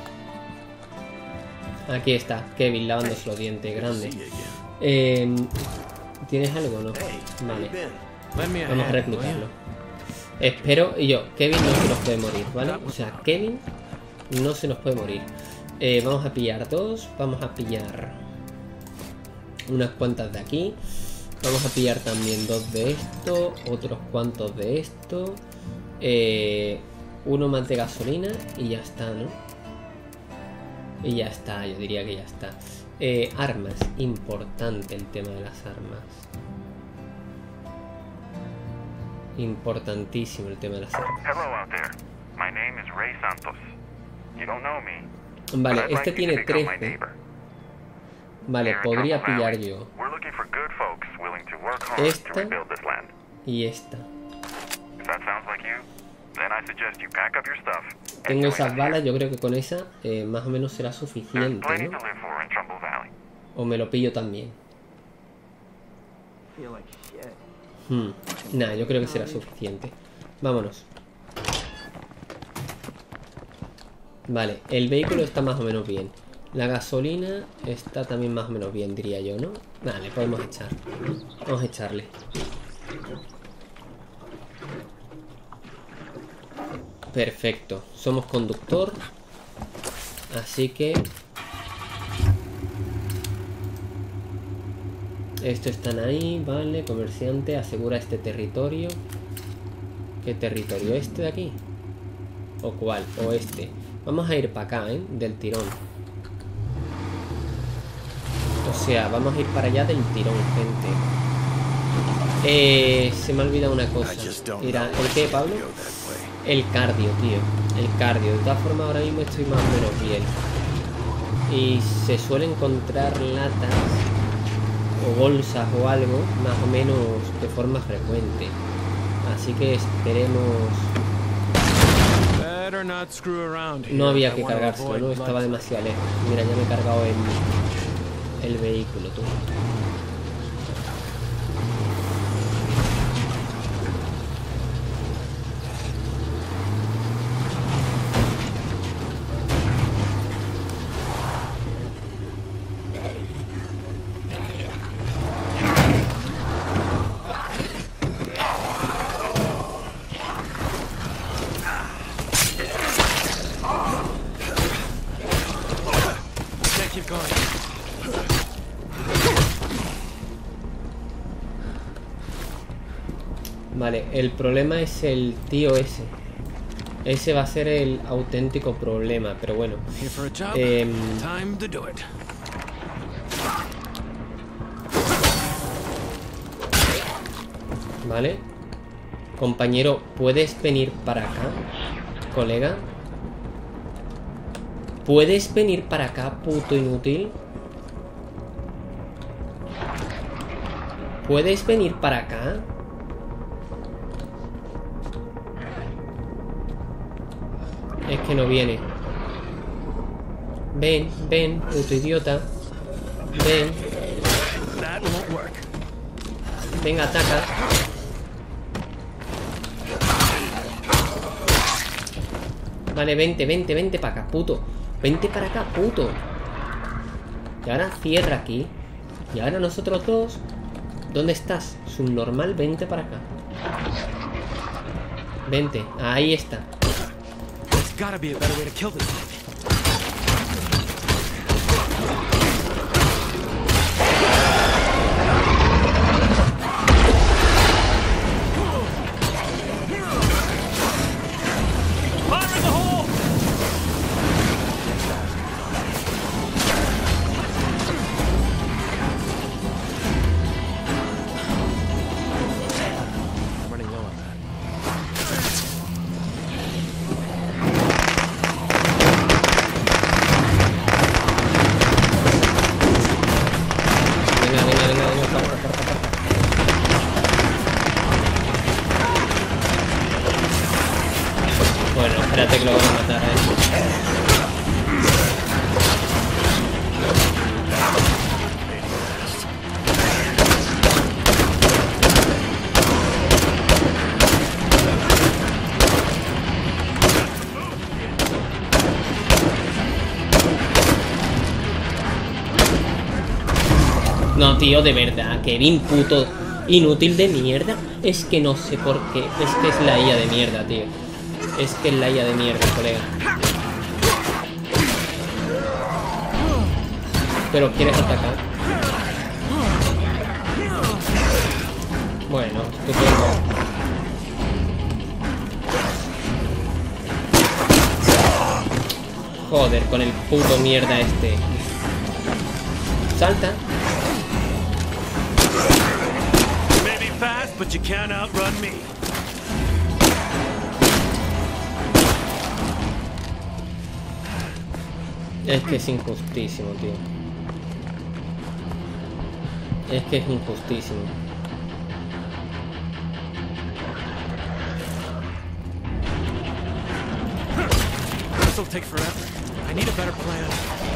Aquí está, Kevin lavándose los dientes, grande. See you again. Eh, ¿Tienes algo o no? Hey, how Vale, you been? Lend me a vamos a hand, will reclutarlo. ya? Espero, y yo, Kevin no se nos puede morir, ¿vale? O sea, Kevin no se nos puede morir. Eh, vamos a pillar dos, vamos a pillar unas cuantas de aquí. Vamos a pillar también dos de esto, otros cuantos de esto. Eh, uno más de gasolina y ya está, ¿no? Y ya está, yo diría que ya está. Eh, armas, importante el tema de las armas. Importantísimo el tema de las armas. Hello out there. My name is Ray Santos. You don't know me. Vale, but I'd este like you to tiene become my trece. neighbor. Vale, Here in podría Trumbull pillar Valley, yo We're looking for good folks willing to work hard Esta. to rebuild this land. y esta. If that sounds like you, then I suggest you pack up your stuff. and Tengo join esas us balas, here. yo creo que con esa eh, más o menos será There's suficiente, plenty ¿no? to live for in Trumbull Valley. O me lo pillo también. Hmm. Nah, yo creo que será suficiente. Vámonos. Vale, el vehículo está más o menos bien. La gasolina está también más o menos bien, diría yo, ¿no? Vale, podemos echar. Vamos a echarle. Perfecto. Somos conductor. Así que... Estos están ahí, vale. Comerciante, asegura este territorio. ¿Qué territorio? ¿Este de aquí? ¿O cuál? ¿O este? Vamos a ir para acá, ¿eh? Del tirón. O sea, vamos a ir para allá del tirón, gente. Eh, se me ha olvidado una cosa. Mira, ¿el qué, Pablo? El cardio, tío. El cardio. De todas formas, ahora mismo estoy más o menos bien. Y se suele encontrar latas o bolsas o algo, más o menos de forma frecuente. Así que esperemos. Better not screw around here. No había I que wanna cargárselo, avoid ¿no? Estaba blood. demasiado lejos. Mira, ya me he cargado el, el vehículo, tú. Can't keep going. Vale, el problema es el tío ese. Ese va a ser el auténtico problema, pero bueno. Here for a job. Eh, Time to do it. Vale. Compañero, ¿puedes venir para acá? Colega. ¿Puedes venir para acá, puto inútil? ¿Puedes venir para acá? Es que no viene. Ven, ven, puto idiota. Ven. That won't work. Venga, ataca. Vale, vente, vente, vente para acá, puto. Vente para acá, puto. Y ahora cierra aquí. Y ahora nosotros dos. ¿Dónde estás? Subnormal, vente para acá. Vente, ahí está. There's gotta be a better way to kill this thing. Fire in the hole! I'm running low on that. Venga, venga, venga, venga, corta, corta, corta. Bueno, espérate que lo voy a matar a él. No, tío, de verdad, Kevin, puto inútil de mierda. Es que no sé por qué. Es que es la I A de mierda, tío. Es que es la I A de mierda, colega. Pero quieres atacar. Bueno, estupendo. Joder, con el puto mierda este. Salta. You may be fast, but you can't outrun me. Es que es injustísimo, tío. Es que es injustísimo. This'll take forever. I need a better plan.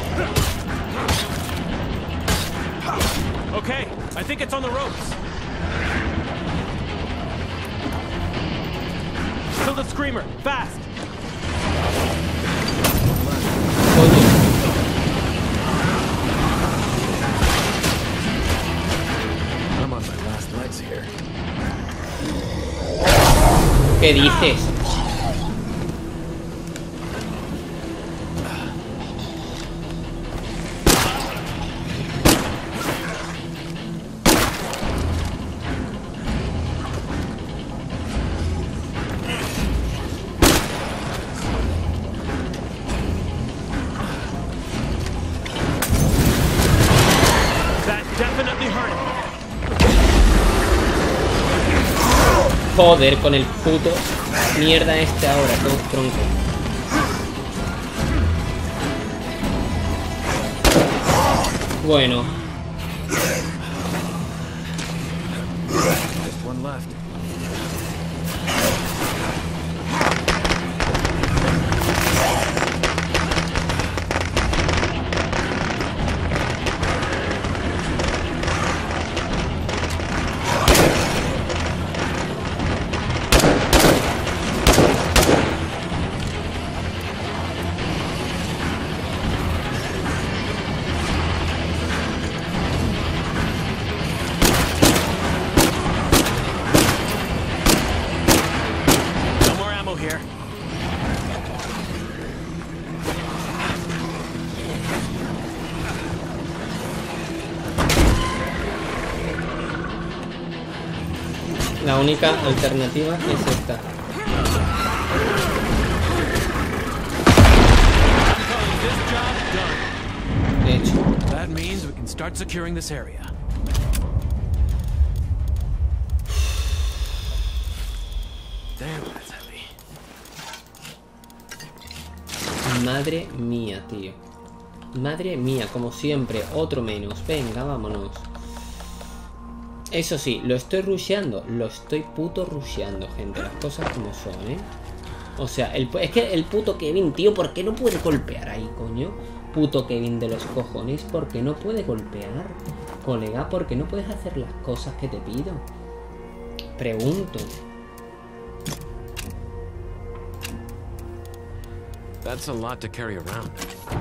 Okay, I think it's on the ropes. Kill the screamer, fast! Coño. I'm on my last legs here. ¿Qué dices? That definitely hurt him. Joder, con el puto mierda este ahora, todo tronco. Bueno, Just one left. No more ammo here. la única alternativa es esta. This job's done. De hecho. That means we can start securing this area. Damn, that's heavy. Madre mía, tío. Madre mía, como siempre. Otro menos. Venga, vámonos. Eso sí, lo estoy rusheando. Lo estoy puto rusheando, gente. Las cosas como son, ¿eh? O sea, el, es que el puto Kevin, tío, ¿por qué no puede golpear ahí, coño? Puto Kevin de los cojones, ¿por qué no puede golpear? Colega, ¿por qué no puedes hacer las cosas que te pido? Pregunto. That's a lot to carry around.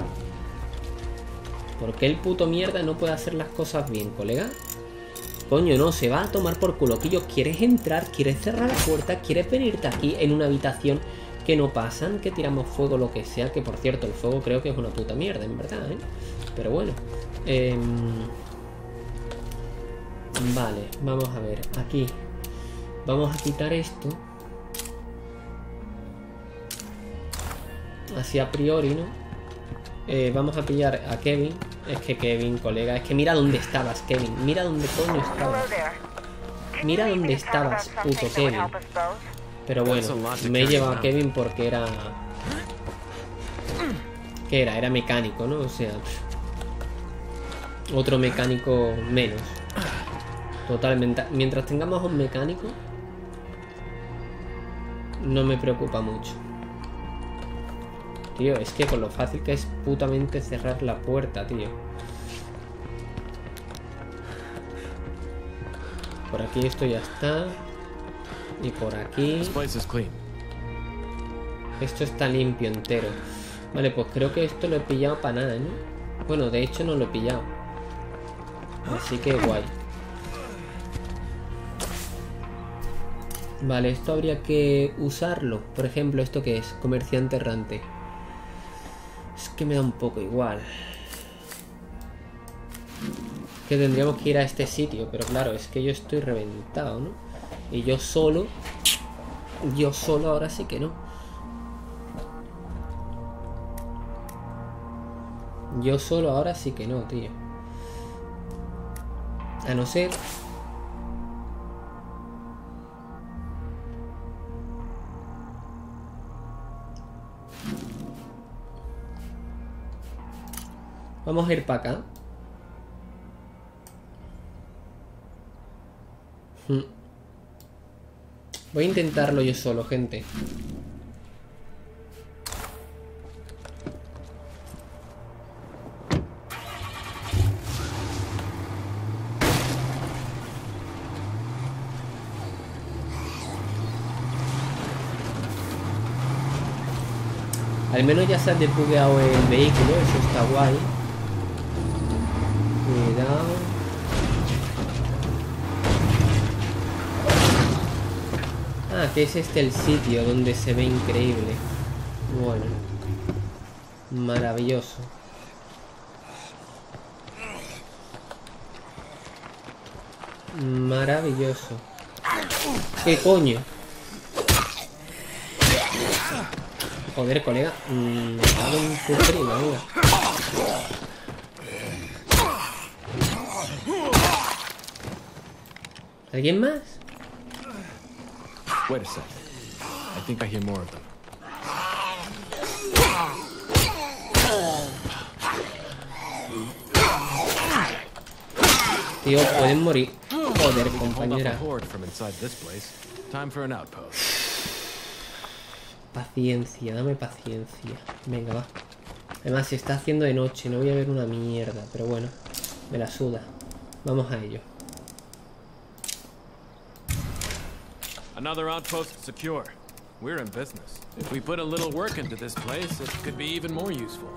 ¿Por qué el puto mierda no puede hacer las cosas bien, colega? Coño, no, se va a tomar por culo. Que yo, ¿quieres entrar? ¿Quieres cerrar la puerta? ¿Quieres venirte aquí en una habitación que no pasan? Que tiramos fuego, lo que sea. Que por cierto, el fuego creo que es una puta mierda, en verdad, ¿eh? Pero bueno. Eh... Vale, vamos a ver. Aquí. Vamos a quitar esto. Así a priori, ¿no? Eh, vamos a pillar a Kevin. Es que Kevin, colega, es que mira dónde estabas, Kevin. Mira dónde coño estabas. Mira dónde estabas, puto Kevin. Pero bueno, me he llevado a Kevin porque era... ¿Qué era? Era mecánico, ¿no? O sea... Otro mecánico menos. Totalmente. Mientras tengamos un mecánico... No me preocupa mucho. Tío, es que con lo fácil que es putamente cerrar la puerta, tío. Por aquí esto ya está. Y por aquí... Esto está limpio entero. Vale, pues creo que esto lo he pillado para nada, ¿no? Bueno, de hecho no lo he pillado. Así que guay. Vale, esto habría que usarlo. Por ejemplo, ¿esto qué es? Comerciante errante. Es que me da un poco igual. Que tendríamos que ir a este sitio. Pero claro, es que yo estoy reventado, ¿no? Y yo solo... Yo solo ahora sí que no. Yo solo ahora sí que no, tío. A no ser... Vamos a ir para acá. Hmm. Voy a intentarlo yo solo, gente. Al menos ya se ha desbugueado el vehículo, eso está guay. Cuidado. Ah, que es este el sitio donde se ve increíble. Bueno. Maravilloso. Maravilloso. ¿Qué coño? Joder, colega. Mmm, hago un putrino, venga. ¿Alguien más? Wait a second. I think I hear more of them. Tío, pueden morir. Joder, compañera. Paciencia, dame paciencia. Venga, va. Además, se está haciendo de noche. No voy a ver una mierda. Pero bueno, me la suda. Vamos a ello. Another outpost secure. We're in business. If we put a little work into this place, it could be even more useful.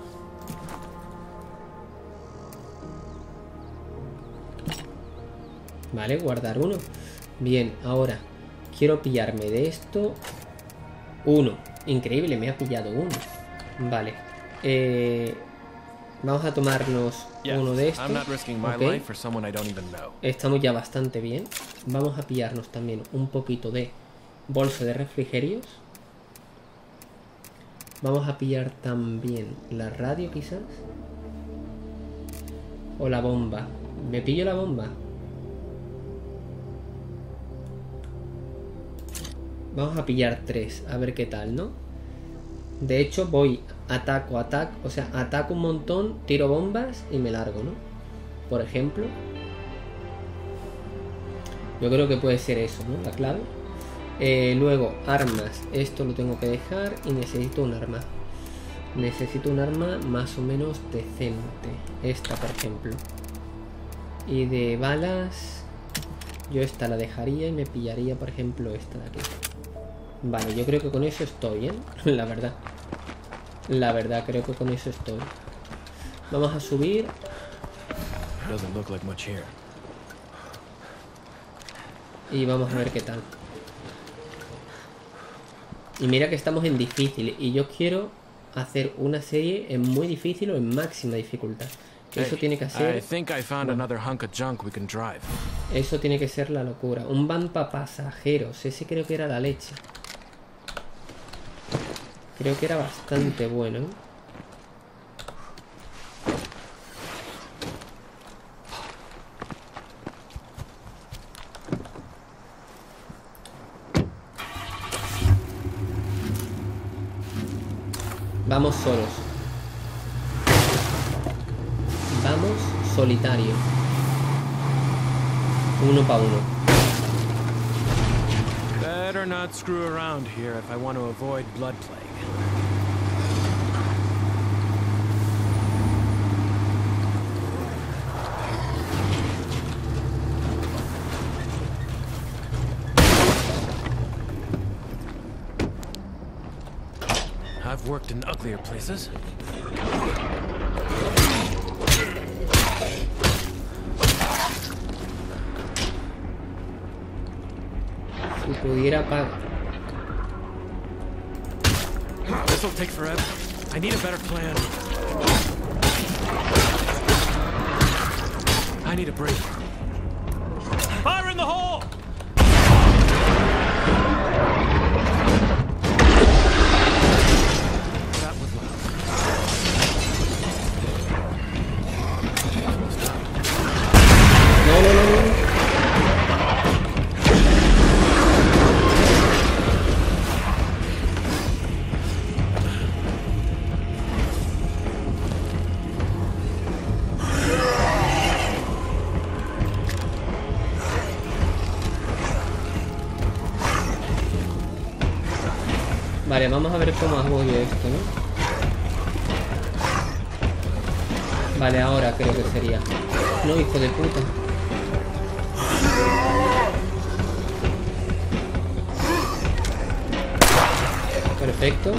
Vale, guardar uno. Bien, ahora quiero pillarme de esto. Uno. Increíble, me ha pillado uno. Vale. Eh, vamos a tomarnos uno de estos. Okay. Estamos ya bastante bien. Vamos a pillarnos también un poquito de bolso de refrigerios. Vamos a pillar también la radio quizás. O la bomba. ¿Me pillo la bomba? Vamos a pillar tres. A ver qué tal, ¿no? De hecho voy, ataco, ataco. O sea, ataco un montón, tiro bombas y me largo, ¿no? Por ejemplo. Yo creo que puede ser eso, ¿no? La clave. Eh, luego, armas. Esto lo tengo que dejar y necesito un arma. Necesito un arma más o menos decente. Esta, por ejemplo. Y de balas, yo esta la dejaría y me pillaría, por ejemplo, esta de aquí. Vale, yo creo que con eso estoy, ¿eh? La verdad. La verdad, creo que con eso estoy. Vamos a subir. Doesn't look like much here. Y vamos a ver qué tal. Y mira que estamos en difícil. Y yo quiero hacer una serie en muy difícil o en máxima dificultad. Eso tiene que ser... I think I found another hunk of junk we can drive. Eso tiene que ser la locura. Un van para pasajeros. Ese creo que era la leche. Creo que era bastante bueno, ¿eh? Vamos solos. Vamos solitario. Uno para uno. Better not screw around here if I want to avoid blood plague. I've worked in uglier places. Si pudiera pagar. This'll take forever. I need a better plan. I need a break. Fire in the hole! That was loud. No, no, no, no. Vale, vamos a ver cómo hago yo esto, ¿no? Vale, ahora creo que sería. No, hijo de puta. Perfecto.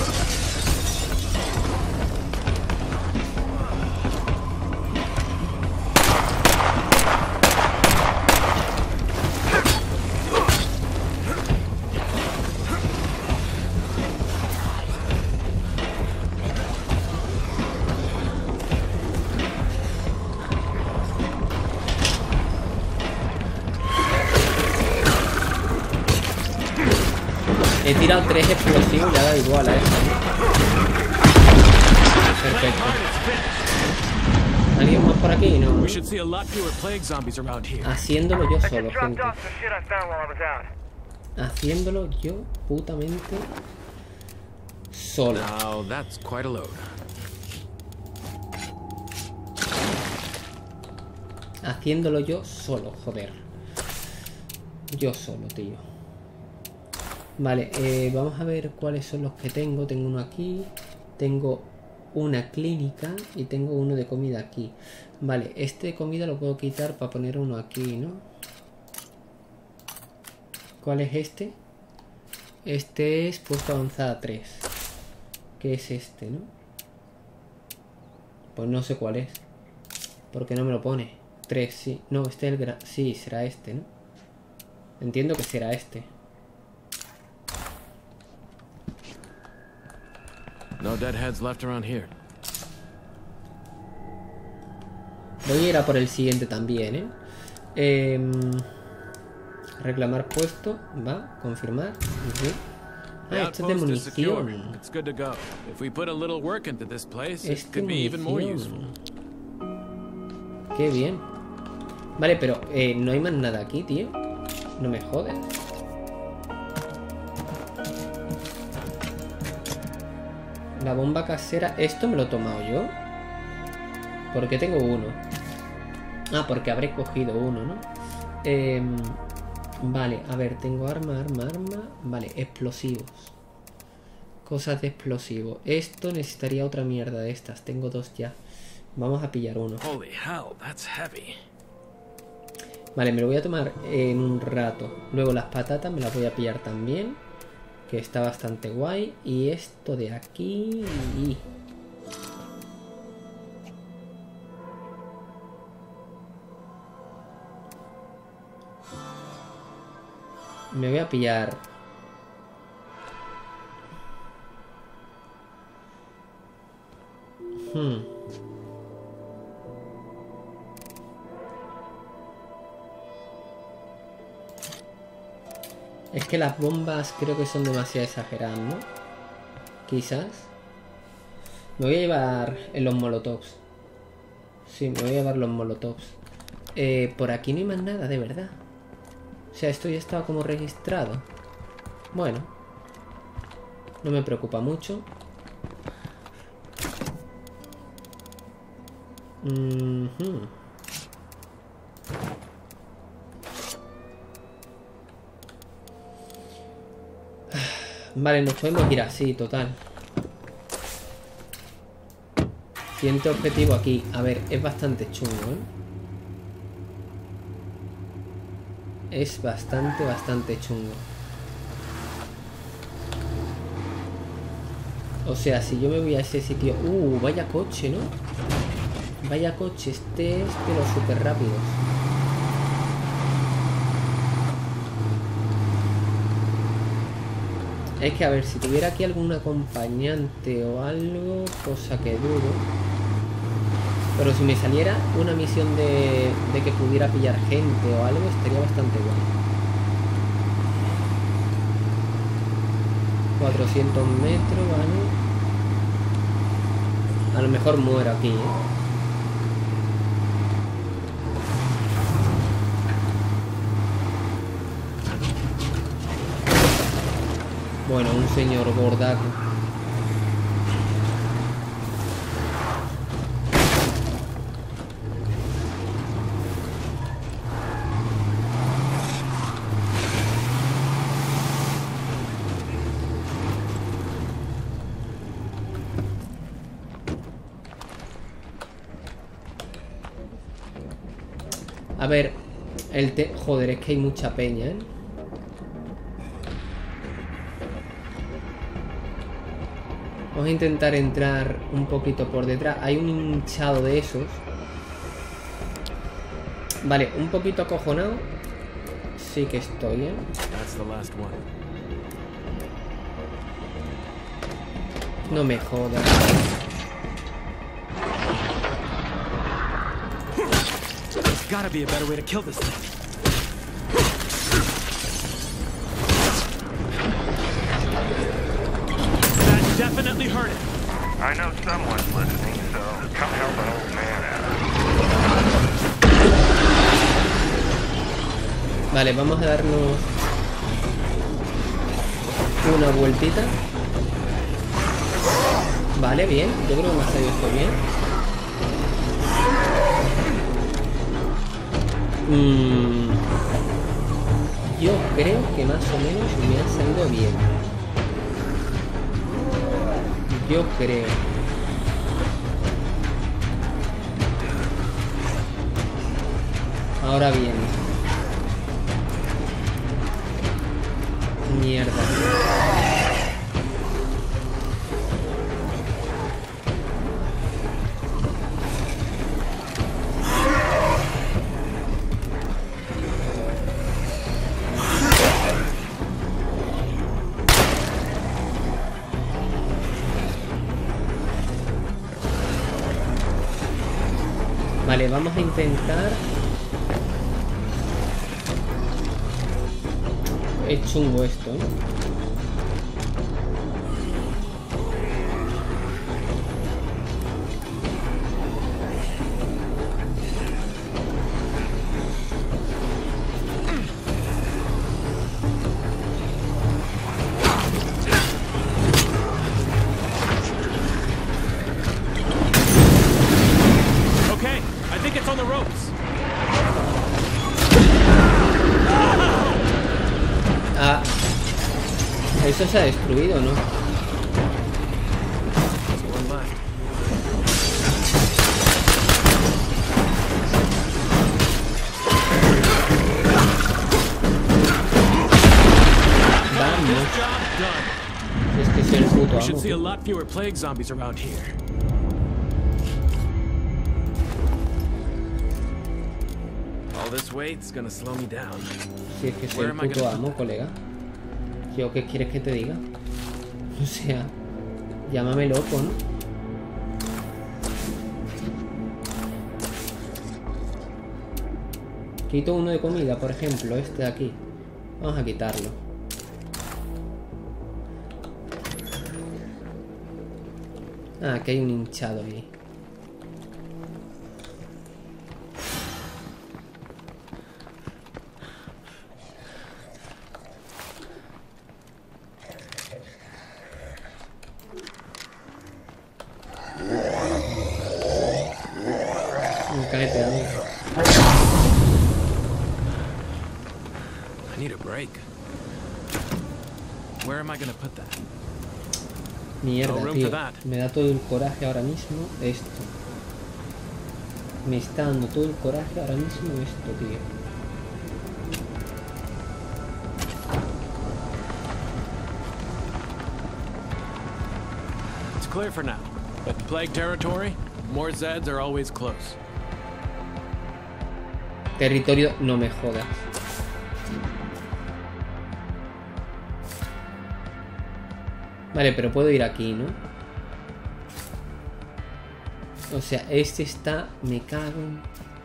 He tirado tres explosivos, ya da igual a esto. Perfecto. ¿Alguien más por aquí? No. We should see a lot fewer plague zombies around here. Haciéndolo yo I solo, just dropped gente. off some shit I found while I was out. Haciéndolo yo putamente solo. Now that's quite a load. Haciéndolo yo solo, joder. Yo solo, tío. Vale, eh, vamos a ver cuáles son los que tengo. Tengo uno aquí. Tengo una clínica. Y tengo uno de comida aquí. Vale, este de comida lo puedo quitar para poner uno aquí, ¿no? ¿Cuál es este? Este es puesto avanzada tres. ¿Qué es este, no? Pues no sé cuál es. Porque no me lo pone. tres, sí. No, este es el gran... Sí, será este, ¿no? Entiendo que será este. No deadheads left around here. Voy a ir a por el siguiente también, ¿eh? eh reclamar puesto. Va, confirmar. Uh-huh. The Ah, esto es de outpost is secure. munición. It's good to go. If we put a little work into this place, Es it de could be even more useful. munición. Qué bien. Vale, pero eh, no hay más nada aquí, tío. No me jodes. La bomba casera. ¿Esto me lo he tomado yo? ¿Por qué tengo uno? Ah, porque habré cogido uno, ¿no? Eh, vale, a ver, tengo arma, arma, arma. Vale, explosivos. Cosas de explosivos. Esto necesitaría otra mierda de estas. Tengo dos ya. Vamos a pillar uno. Holy hell, that's heavy. Vale, me lo voy a tomar en un rato. Luego las patatas me las voy a pillar también, que está bastante guay. Y esto de aquí... Me voy a pillar... Hmm. Es que las bombas creo que son demasiado exageradas, ¿no? Quizás. Me voy a llevar en los molotovs. Sí, me voy a llevar los molotovs. Eh, por aquí no hay más nada, de verdad. O sea, esto ya estaba como registrado. Bueno. No me preocupa mucho. Mm-hmm. Vale, nos podemos ir así, total. Siguiente objetivo aquí. A ver, es bastante chungo, ¿eh? Es bastante, bastante chungo. O sea, si yo me voy a ese sitio... Uh, vaya coche, ¿no? Vaya coche, este es de los super rápidos. Es que a ver, si tuviera aquí algún acompañante o algo, cosa que dudo. Pero si me saliera una misión de, de que pudiera pillar gente o algo, estaría bastante guay. cuatrocientos metros, ¿vale? A lo mejor muero aquí, ¿eh? Bueno, un señor gordaco. A ver, el te... Joder, es que hay mucha peña, ¿eh? Vamos a intentar entrar un poquito por detrás. Hay un hinchado de esos. Vale, un poquito acojonado. Sí que estoy, ¿eh? No me jodas. Gotta be a better way to kill this thing. That definitely hurt it. I know someone's listening, so come help an old man out. Vale, vamos a darnos una vueltita. Vale, bien. Yo creo que me ha salido esto bien. Mm, yo creo que más o menos me ha salido bien. Yo creo. Ahora bien. Mierda. Vale, vamos a intentar... Es chungo esto, ¿eh? Eso se ha destruido, ¿no? Es que soy el puto We should see a amo. lot fewer plague zombies around here. All this weight's gonna slow me down. Si es que soy el puto amo, colega. ¿Yo qué quieres que te diga? O sea, llámame loco, ¿no? Quito uno de comida, por ejemplo, este de aquí. Vamos a quitarlo. Ah, que hay un hinchado ahí. Cállate, amigo. I need a break. Where am I gonna put that? Mierda, No room tío. for that. Me da todo el coraje ahora mismo esto. Me está dando todo el coraje ahora mismo esto, tío. It's clear for now. But in plague territory, more Zeds are always close. Territorio, no me jodas. Vale, pero puedo ir aquí, ¿no? O sea, este está... Me cago en...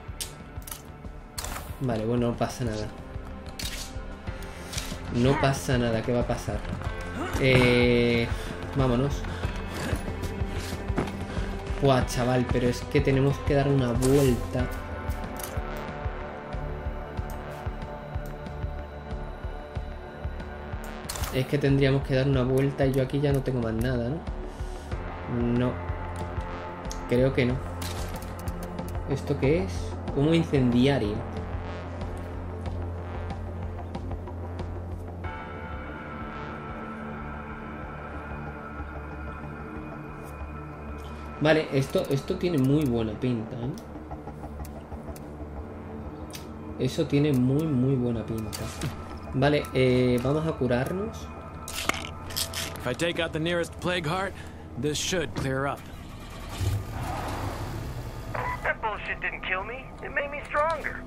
Vale, bueno, no pasa nada. No pasa nada, ¿qué va a pasar? Eh... Vámonos. Buah, chaval, pero es que tenemos que dar una vuelta. Es que tendríamos que dar una vuelta y yo aquí ya no tengo más nada, ¿no? No. Creo que no. ¿Esto qué es? Humo incendiario. Vale, esto, esto tiene muy buena pinta, ¿eh? Eso tiene muy, muy buena pinta. Vale, eh, vamos a curarnos. If I take out the nearest plague heart, this should clear up. That bullshit didn't kill me. It made me stronger.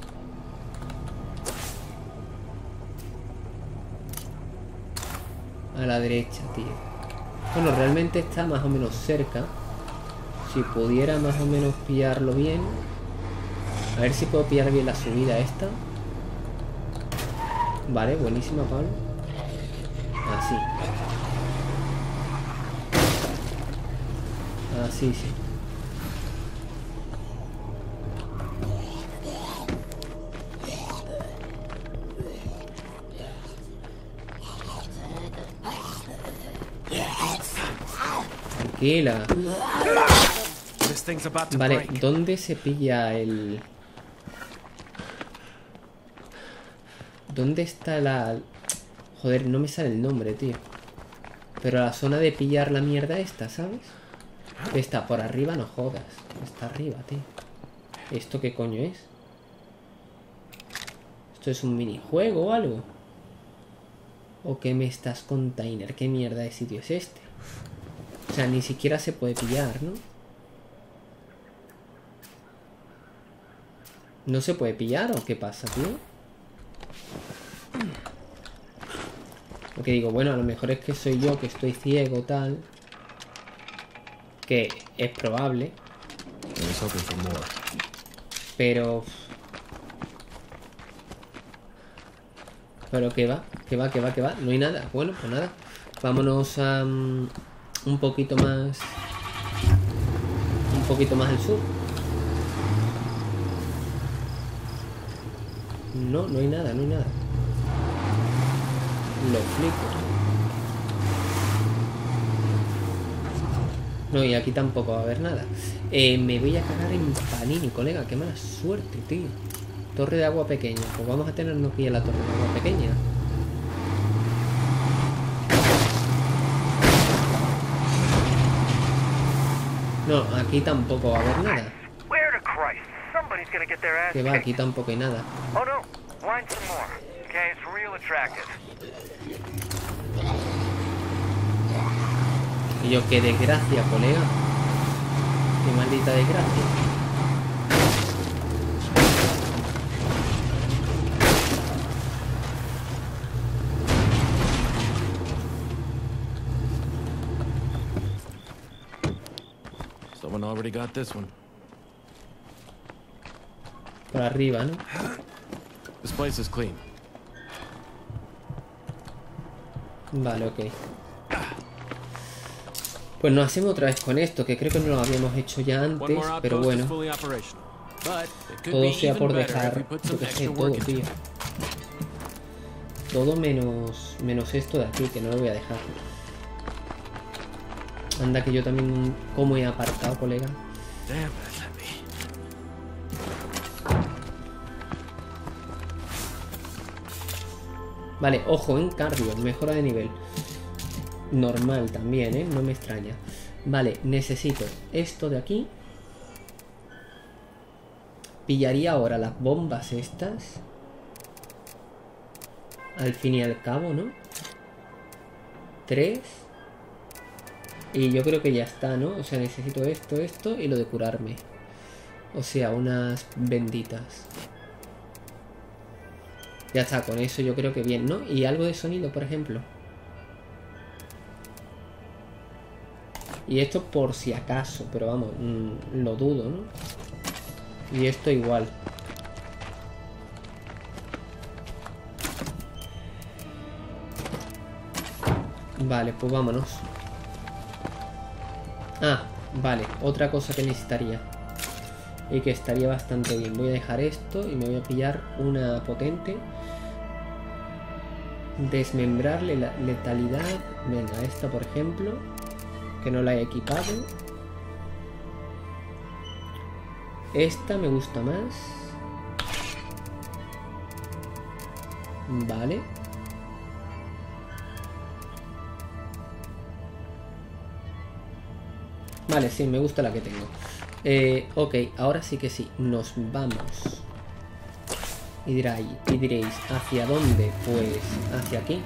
A la derecha, tío. Bueno, realmente está más o menos cerca. Si pudiera más o menos pillarlo bien. A ver si puedo pillar bien la subida esta. Vale, buenísima, Pablo. Así. Así, sí. Tranquila. This thing's about to Vale, break. ¿dónde se pilla el...? ¿Dónde está la...? Joder, no me sale el nombre, tío. Pero la zona de pillar la mierda esta, ¿sabes? Está por arriba, no jodas. Está arriba, tío. ¿Esto qué coño es? ¿Esto es un minijuego o algo? ¿O qué me estás, container? ¿Qué mierda de sitio es este? O sea, ni siquiera se puede pillar, ¿no? ¿No se puede pillar o qué pasa, tío? Porque digo, bueno, a lo mejor es que soy yo que estoy ciego, tal. Que es probable. Pero... Pero que va, que va, que va, que va. No hay nada. Bueno, pues nada. Vámonos a... Um, un poquito más... Un poquito más al sur. No, no hay nada, no hay nada. Lo flipo. No, y aquí tampoco va a haber nada. Eh, me voy a cagar en Panini, colega. Qué mala suerte, tío. Torre de agua pequeña. Pues vamos a tenernos que ir a la torre de agua pequeña. No, aquí tampoco va a haber nada. Where to Christ? Somebody's gonna get their ass Que va, kicked. aquí tampoco hay nada. Oh no, wind some more. Okay, it's real attractive. Y yo, qué desgracia, colega. Qué maldita desgracia. Someone already got this one. Por arriba, ¿no? This place is clean. Vale, ok. Pues nos hacemos otra vez con esto, que creo que no lo habíamos hecho ya One antes, more pero outpost is bueno. fully operational. But it could Todo be sea even por better if dejar, we put yo some que sé, extra todo, work into tío. it. Todo menos, menos esto de aquí, que no lo voy a dejar. Anda que yo también como he apartado, colega. Damn, that's heavy. Vale, ojo, en cardio, mejora de nivel. Normal también, ¿eh? No me extraña. Vale, necesito esto de aquí. Pillaría ahora las bombas estas. Al fin y al cabo, ¿no? Tres. Y yo creo que ya está, ¿no? O sea, necesito esto, esto y lo de curarme. O sea, unas benditas. Ya está, con eso yo creo que bien, ¿no? Y algo de sonido, por ejemplo. Y esto por si acaso, pero vamos, mmm, lo dudo, ¿no? Y esto igual. Vale, pues vámonos. Ah, vale, otra cosa que necesitaría. Y que estaría bastante bien. Voy a dejar esto y me voy a pillar una potente. Desmembrarle la letalidad. Venga, esta por ejemplo, que no la he equipado. Esta me gusta más. Vale. Vale, sí, me gusta la que tengo. Eh, ok, ahora sí que sí. Nos vamos. Y diréis, y diréis, ¿hacia dónde? Pues hacia aquí.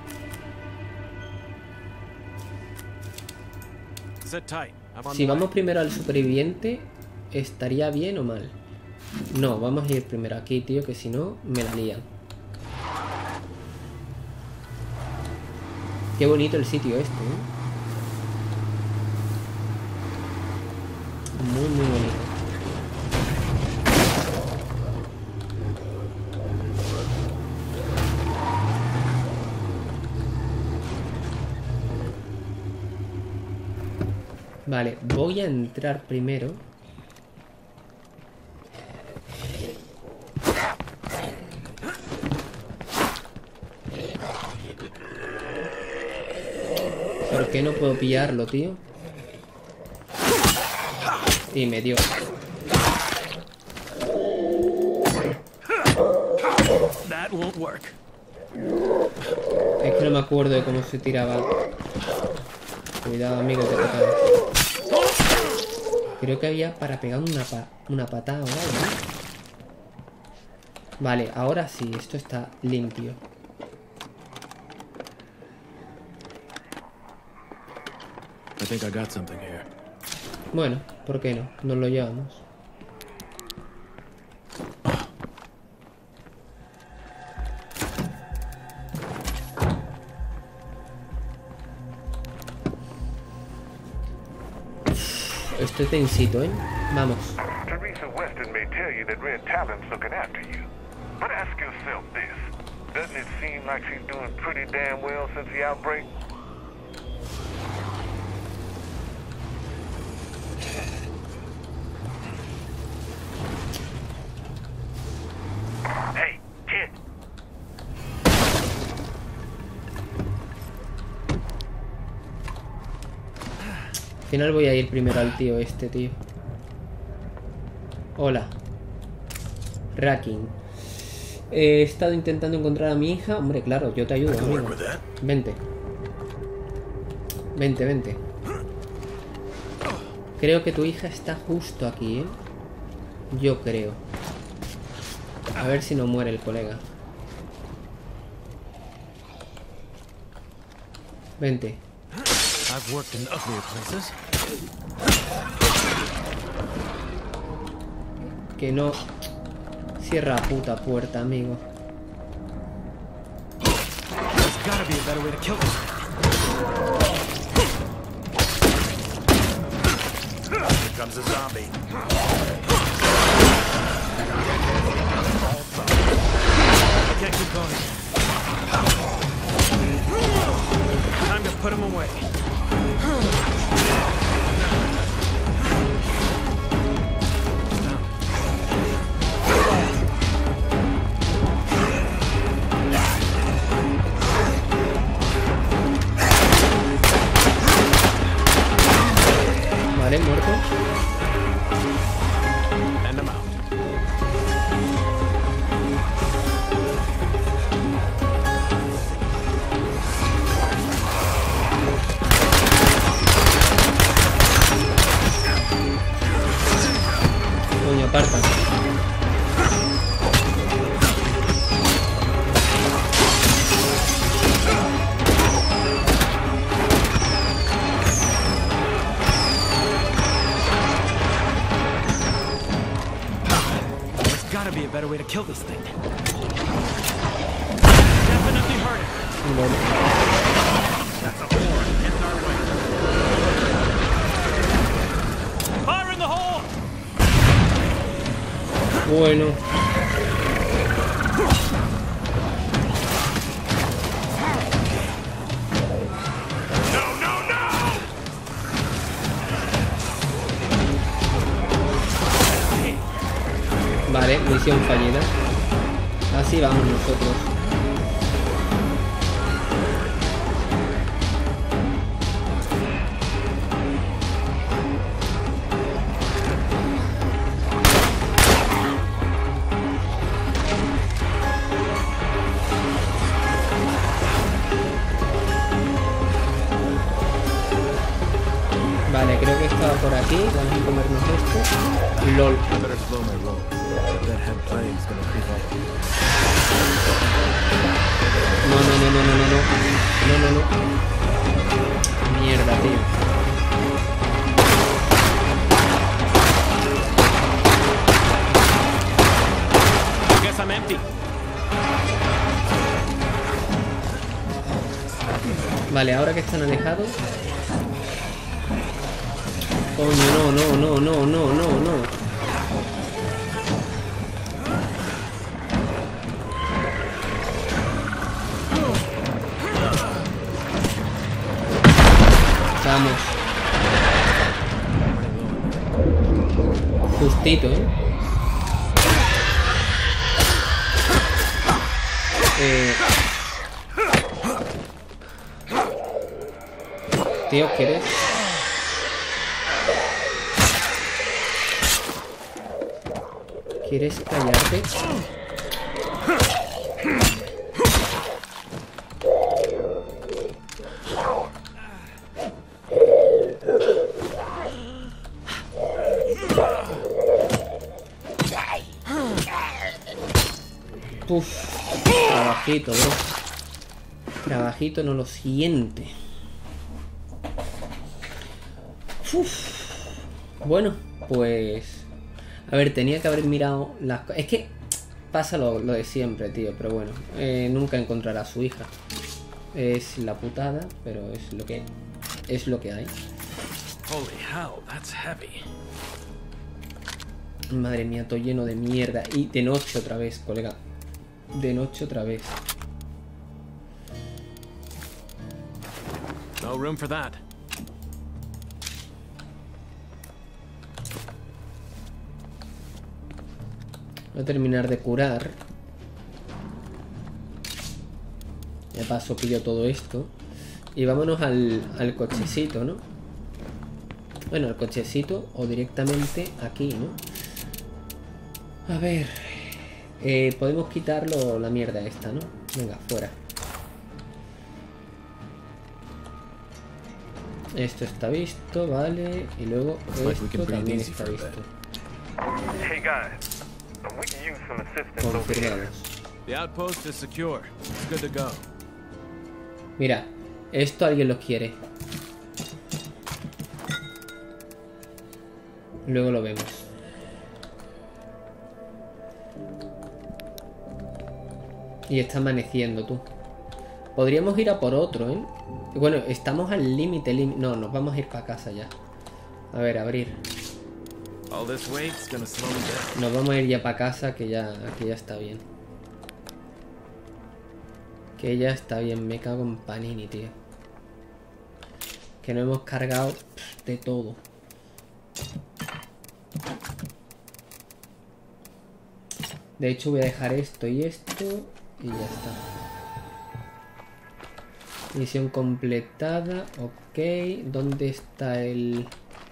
Sit tight. I'm on Si the vamos way. primero al superviviente, ¿estaría bien o mal? No, vamos a ir primero aquí, tío, que si no, me la lían. Qué bonito el sitio este, ¿eh? Muy, muy bonito. Vale, voy a entrar primero. ¿Por qué no puedo pillarlo, tío? Y me dio. That won't work. Es que no me acuerdo de cómo se tiraba. Cuidado, amigo, que te caes. Creo que había para pegar una, pa una patada o algo, ¿no? Vale, ahora sí, esto está limpio. I think I got something here. Bueno, ¿por qué no? Nos lo llevamos. Esto es tensito, ¿eh? Vamos. Teresa Weston may tell you that Red Talon's looking after you. But ask yourself this. Doesn't it seem like she's doing pretty damn well since the outbreak? Hey, kid. Al final voy a ir primero al tío este, tío. Hola. Racking. He estado intentando encontrar a mi hija. Hombre, claro, yo te ayudo, amigo. Vente. Vente, vente. Creo que tu hija está justo aquí, ¿eh? Yo creo. A ver si no muere el colega. Vente. I've worked in uglier places. Que no. Cierra la puta puerta, amigo. There's gotta be a better way to kill this thing. Here comes a zombie. I can't keep going. Time to put him away. Vale, muerto. And I'm out. Coño, aparta. There's gotta be a better way to kill this thing. Definitely harder. Bueno. That's a horde heading our way. Fire in the hole! Bueno. No, no, no! Vale, misión fallida. Así vamos nosotros. Vale, creo que estaba por aquí. Vamos a comernos esto. LOL. I better slow my roll. That head plague's gonna creep up. No, no, no, no, no, no, no. No, no, no. Mierda, tío. Guess I'm empty. Vale, ahora que están alejados. Coño, no, no, no, no, no, no, no. Vamos. Justito, ¿eh? Eh... Tío, ¿quieres? ¿Quieres callarte? Uf, trabajito, bro. Trabajito no lo siente. Uf. Bueno, pues... A ver, tenía que haber mirado las cosas. Es que pasa lo, lo de siempre, tío. Pero bueno, eh, nunca encontrará a su hija. Es la putada, pero es lo que es lo que hay. Holy hell, that's heavy. Madre mía, todo lleno de mierda. Y de noche otra vez, colega. De noche otra vez. No room for that. Voy a terminar de curar. De paso pillo todo esto. Y vámonos al, al cochecito, ¿no? Bueno, al cochecito o directamente aquí, ¿no? A ver... Eh, podemos quitarlo la mierda esta, ¿no? Venga, fuera. Esto está visto, vale. Y luego esto también está visto. Hey guys, we can use some assistance over here. Confirmados. The outpost is secure. It's good to go. Mira, esto alguien lo quiere. Luego lo vemos. Y está amaneciendo, tú. Podríamos ir a por otro, ¿eh? Bueno, estamos al límite, límite. No, nos vamos a ir para casa ya. A ver, abrir. All this weight's gonna slow me down. Nos vamos a ir ya para casa, que ya, que ya está bien. Que ya está bien. Me cago en Panini, tío. Que no hemos cargado de todo. De hecho voy a dejar esto y esto y ya está. Misión completada. Ok. ¿Dónde está el...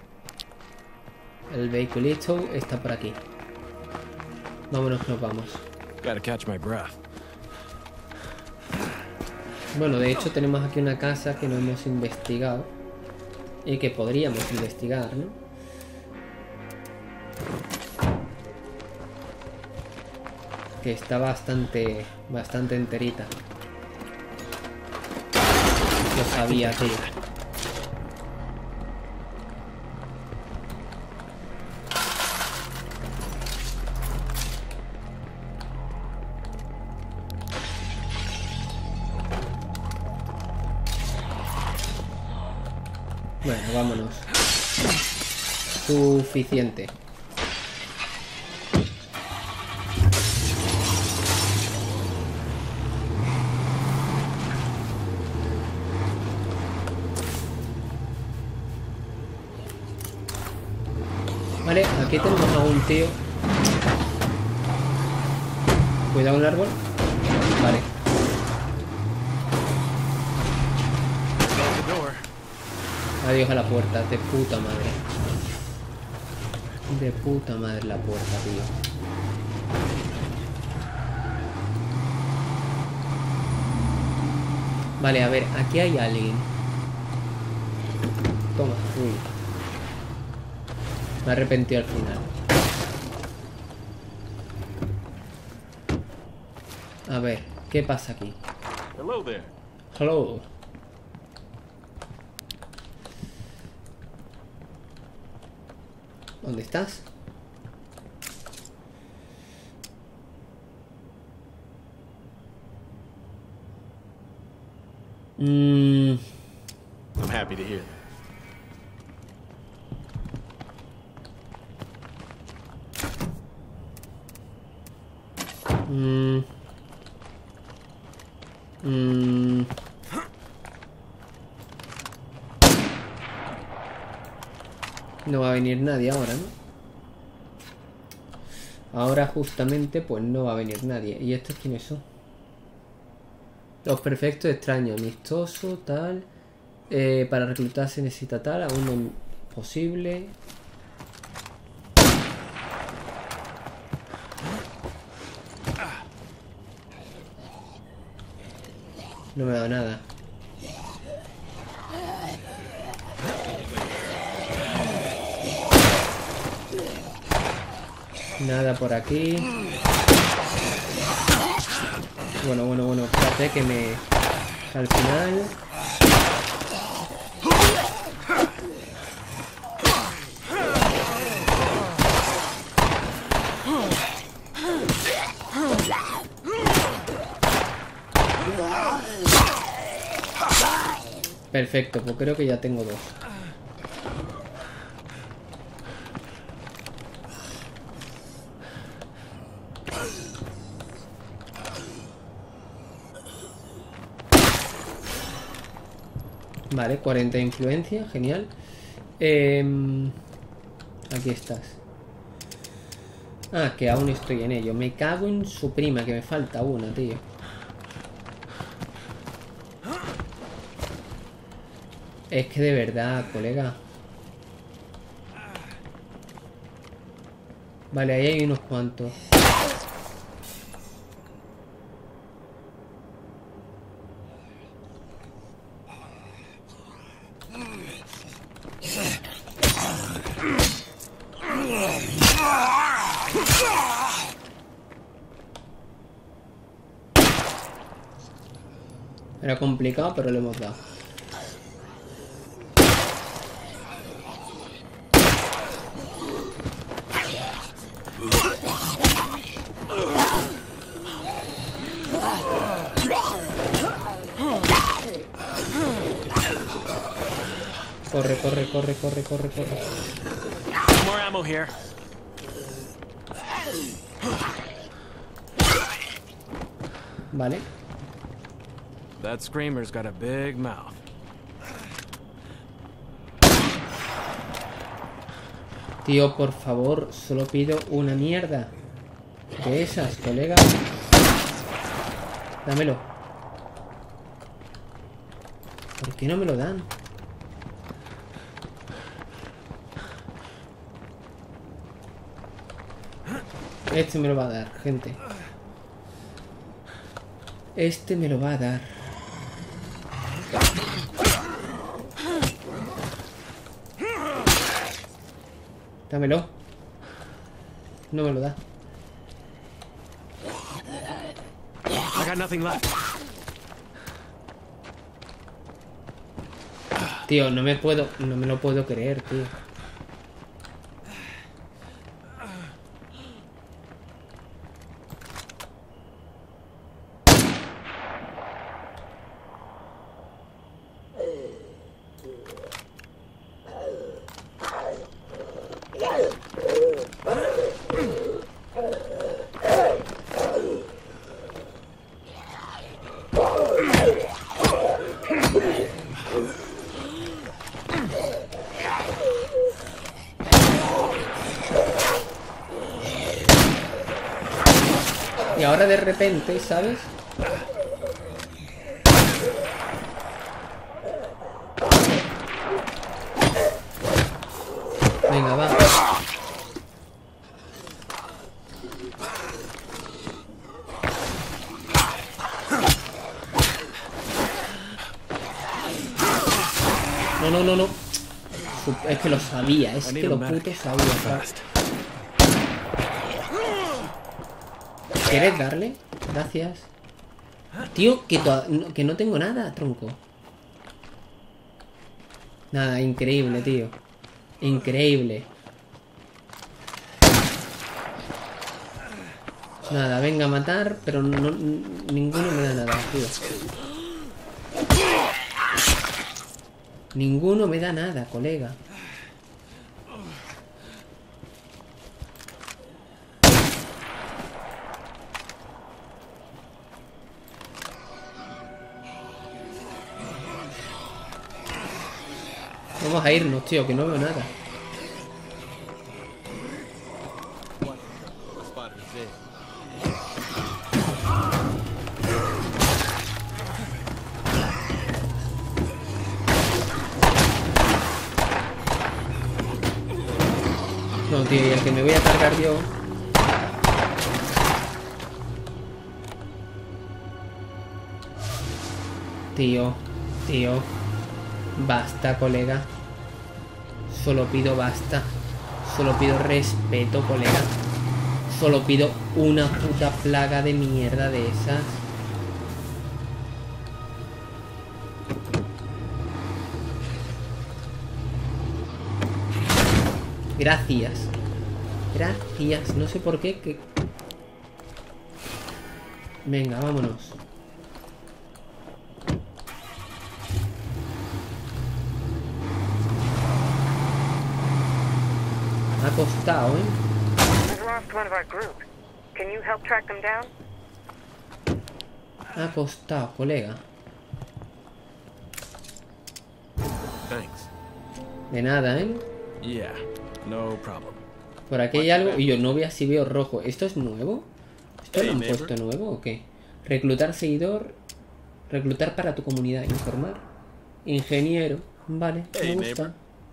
el vehiculito? Está por aquí. Vámonos, nos vamos. Gotta catch my breath. Bueno, de hecho tenemos aquí una casa que no hemos investigado. Y que podríamos investigar, ¿no? Que está bastante, bastante enterita. Lo sabía, tío. Bueno, vámonos. Suficiente. Vale, aquí tenemos a un tío. Cuidado el árbol. Vale. Close the door. Adiós a la puerta, de puta madre. De puta madre la puerta, tío. Vale, a ver, aquí hay alguien. Toma, uy. Me arrepentí al final. A ver, ¿qué pasa aquí? Hello there. Hello. ¿Dónde estás? Mm, I'm happy to hear that. mm, mm. No va a venir nadie ahora, ¿no? Ahora justamente pues no va a venir nadie. ¿Y estos quiénes son? Los perfectos extraños, amistoso, tal. Eh, para reclutar se necesita tal, aún no es posible. No me da nada. Nada por aquí. Bueno, bueno, bueno, espérate que me... Al final... Perfecto, pues creo que ya tengo dos. Vale, cuarenta de influencia, genial. Eh, aquí estás. Ah, que aún estoy en ello. Me cago en su prima, que me falta una, tío. Es que de verdad, colega. Vale, ahí hay unos cuantos. Era complicado, pero lo hemos dado. Corre, corre, corre, corre, corre, corre. More ammo here. Vale. That screamer's got a big mouth. Tío, por favor, solo pido una mierda de esas, colega. Dámelo. ¿Por qué no me lo dan? Este me lo va a dar, gente. Este me lo va a dar. Dámelo. No me lo da. I got nothing left. Tío, no me puedo... No me lo puedo creer, tío. Y ahora de repente, ¿sabes? Venga, va. No, no, no, no. Es que lo sabía, es que lo puto sabía, ¿sabes? ¿Quieres darle? Gracias. Tío, que, que no tengo nada, tronco. Nada, increíble, tío. Increíble. Nada, venga a matar, pero no, ninguno me da nada, tío. Ninguno me da nada, colega. Vamos a irnos, tío, que no veo nada. No, tío, y el que me voy a cargar yo... Tío, tío. Basta, colega. Solo pido basta. Solo pido respeto, colega. Solo pido una puta plaga de mierda de esas. Gracias. Gracias. No sé por qué. Que... Venga, vámonos. Ha costado, ¿eh? We've lost one of our group. Can you help track them down? Ha costado, colega. Thanks. De nada, ¿eh? Yeah, no problem. Por aquí hay algo y yo no veo si veo rojo. ¿Esto es nuevo? ¿Esto lo han puesto nuevo o qué? Reclutar seguidor. Reclutar para tu comunidad. Informar. Ingeniero. Vale, me gusta.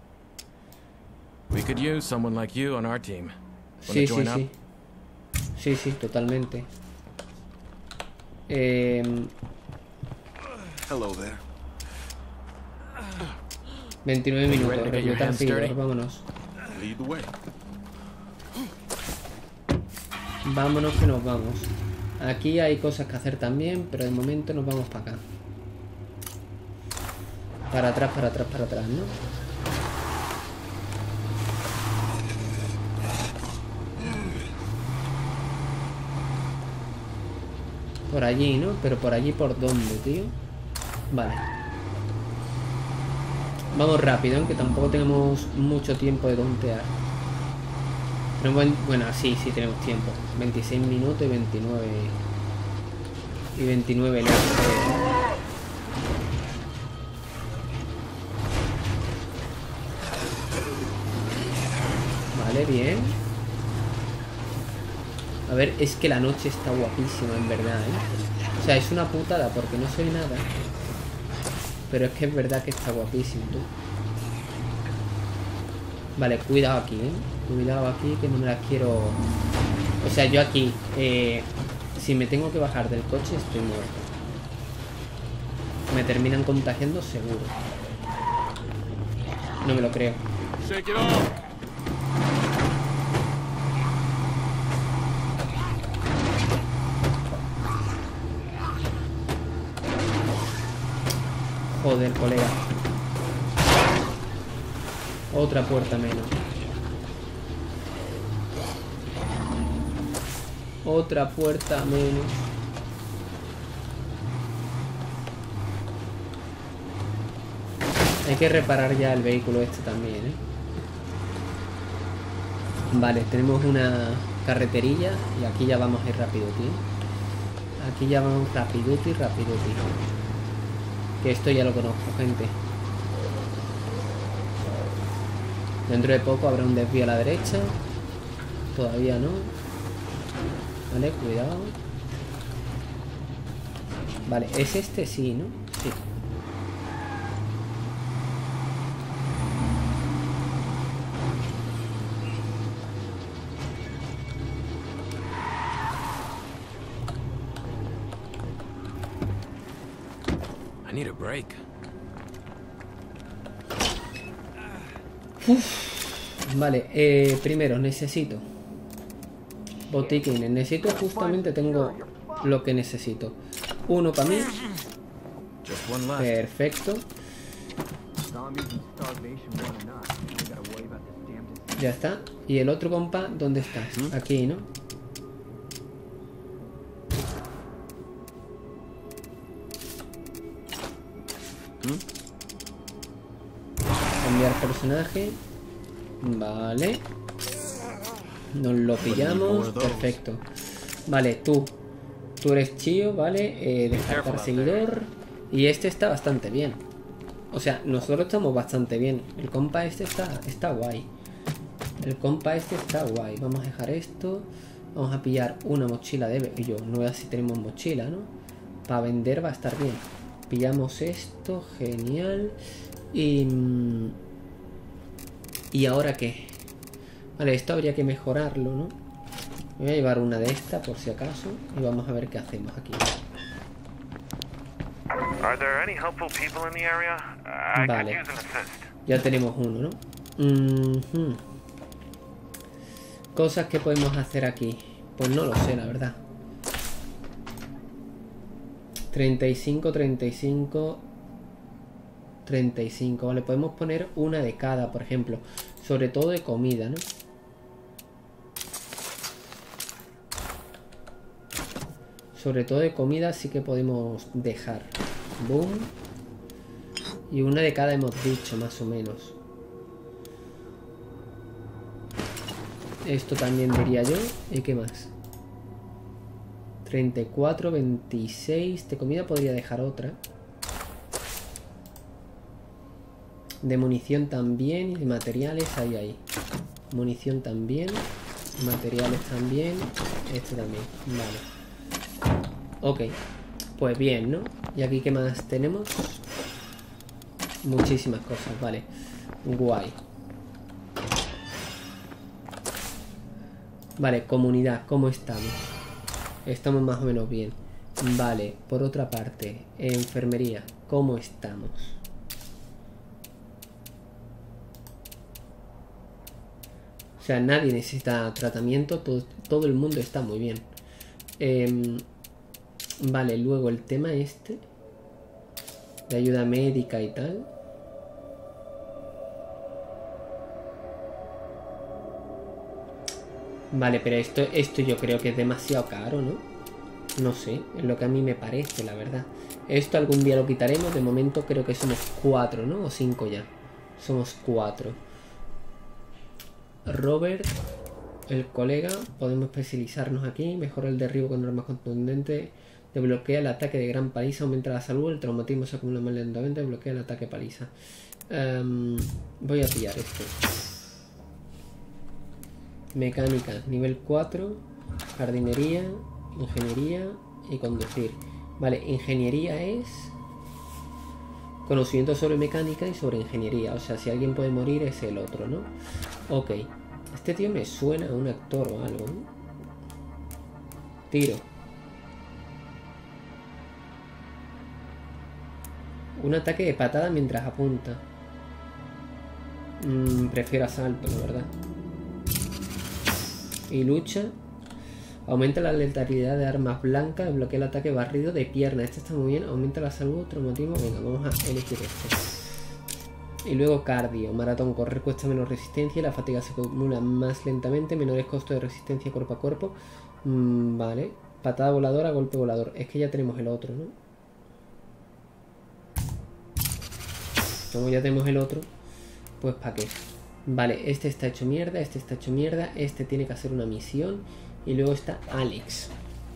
We could use someone like you on our team. Sí, sí, sí. Sí, sí, totalmente. Eh... Hello there. veintinueve minutos. Reclutar seguidor. Vámonos. Lead the way. Vámonos que nos vamos. Aquí hay cosas que hacer también, pero de momento nos vamos para acá. Para atrás, para atrás, para atrás, ¿no? Por allí, ¿no? Pero por allí, ¿por dónde, tío? Vale. Vamos rápido, aunque tampoco tenemos mucho tiempo de tontear. Pero bueno, bueno, sí, sí tenemos tiempo. veintiséis minutos y veintinueve. Y veintinueve lejos. Vale, bien. A ver, es que la noche está guapísima, en verdad, ¿eh? O sea, es una putada porque no soy nada. Pero es que es verdad que está guapísimo, tú. Vale, cuidado aquí, ¿eh? Cuidado aquí, que no me las quiero... O sea, yo aquí, eh, si me tengo que bajar del coche, estoy muerto. Me terminan contagiando seguro. No me lo creo. Shake it off. Joder, colega. Otra puerta menos. Otra puerta menos. Hay que reparar ya el vehículo este también, ¿eh? Vale, tenemos una carreterilla y aquí ya vamos a ir rápido, tío. Aquí ya vamos rapiduti, rapiduti. Que esto ya lo conozco, gente. Dentro de poco habrá un desvío a la derecha. Todavía no. Vale, cuidado. Vale, es este sí, ¿no? Sí. I need a break. Uf. Vale, eh, primero necesito botiquines. Necesito justamente, tengo lo que necesito. Uno para mí. Just one left. Perfecto. Ya está. Y el otro compa, ¿dónde estás? Aquí, ¿no? Cambiar personaje. Vale. Nos lo pillamos. Perfecto. Vale, tú. Tú eres Chio, ¿vale? Eh, descartar seguidor. Y este está bastante bien. O sea, nosotros estamos bastante bien. El compa este está, está guay. El compa este está guay. Vamos a dejar esto. Vamos a pillar una mochila de... Y yo, no veo si tenemos mochila, ¿no? Para vender va a estar bien. Pillamos esto, genial. Y... ¿Y ahora qué? Vale, esto habría que mejorarlo, ¿no? Me voy a llevar una de estas por si acaso. Y vamos a ver qué hacemos aquí. Are there any helpful people in the area? I Vale. could use an assist. Ya tenemos uno, ¿no? Mm-hmm. Cosas que podemos hacer aquí. Pues no lo sé, la verdad. treinta y cinco, treinta y cinco, treinta y cinco. Vale, podemos poner una de cada, por ejemplo. Sobre todo de comida, ¿no? Sobre todo de comida sí que podemos dejar. Boom. Y una de cada hemos dicho, más o menos. Esto también diría yo. ¿Y qué más? treinta y cuatro, veintiséis. De comida podría dejar otra. De munición también. Y de materiales, ahí, ahí. Munición también. Materiales también. Este también. Vale. Ok. Pues bien, ¿no? ¿Y aquí qué más tenemos? Muchísimas cosas, vale. Guay. Vale, comunidad, ¿cómo estamos? Estamos más o menos bien. Vale, por otra parte, enfermería, ¿cómo estamos? O sea, nadie necesita tratamiento, todo, todo el mundo está muy bien. Eh, vale, luego el tema este de ayuda médica y tal. Vale, pero esto, esto yo creo que es demasiado caro, ¿no? No sé, es lo que a mí me parece, la verdad. Esto algún día lo quitaremos. De momento creo que somos cuatro, ¿no? O cinco ya. Somos cuatro. Robert, el colega. Podemos especializarnos aquí. Mejora el derribo con armas contundentes. Desbloquea el ataque de gran paliza. Aumenta la salud. El traumatismo se acumula más lentamente. Desbloquea el ataque paliza. Um, voy a pillar esto. Mecánica, nivel cuatro. Jardinería, ingeniería y conducir. Vale, ingeniería es conocimiento sobre mecánica y sobre ingeniería. O sea, si alguien puede morir es el otro, ¿no? Ok. Este tío me suena a un actor o algo, ¿no? Tiro. Un ataque de patada mientras apunta. Mm, prefiero asalto, la verdad. Y lucha. Aumenta la letalidad de armas blancas. Bloquea el ataque barrido de pierna. Este está muy bien. Aumenta la salud, traumatismo. Venga, vamos a elegir este. Y luego cardio. Maratón. Correr cuesta menos resistencia. La fatiga se acumula más lentamente. Menores costos de resistencia cuerpo a cuerpo. Mm, vale. Patada voladora, golpe volador. Es que ya tenemos el otro, ¿no? Como ya tenemos el otro, pues ¿para qué? Vale, este está hecho mierda. Este está hecho mierda. Este tiene que hacer una misión. Y luego está Alex.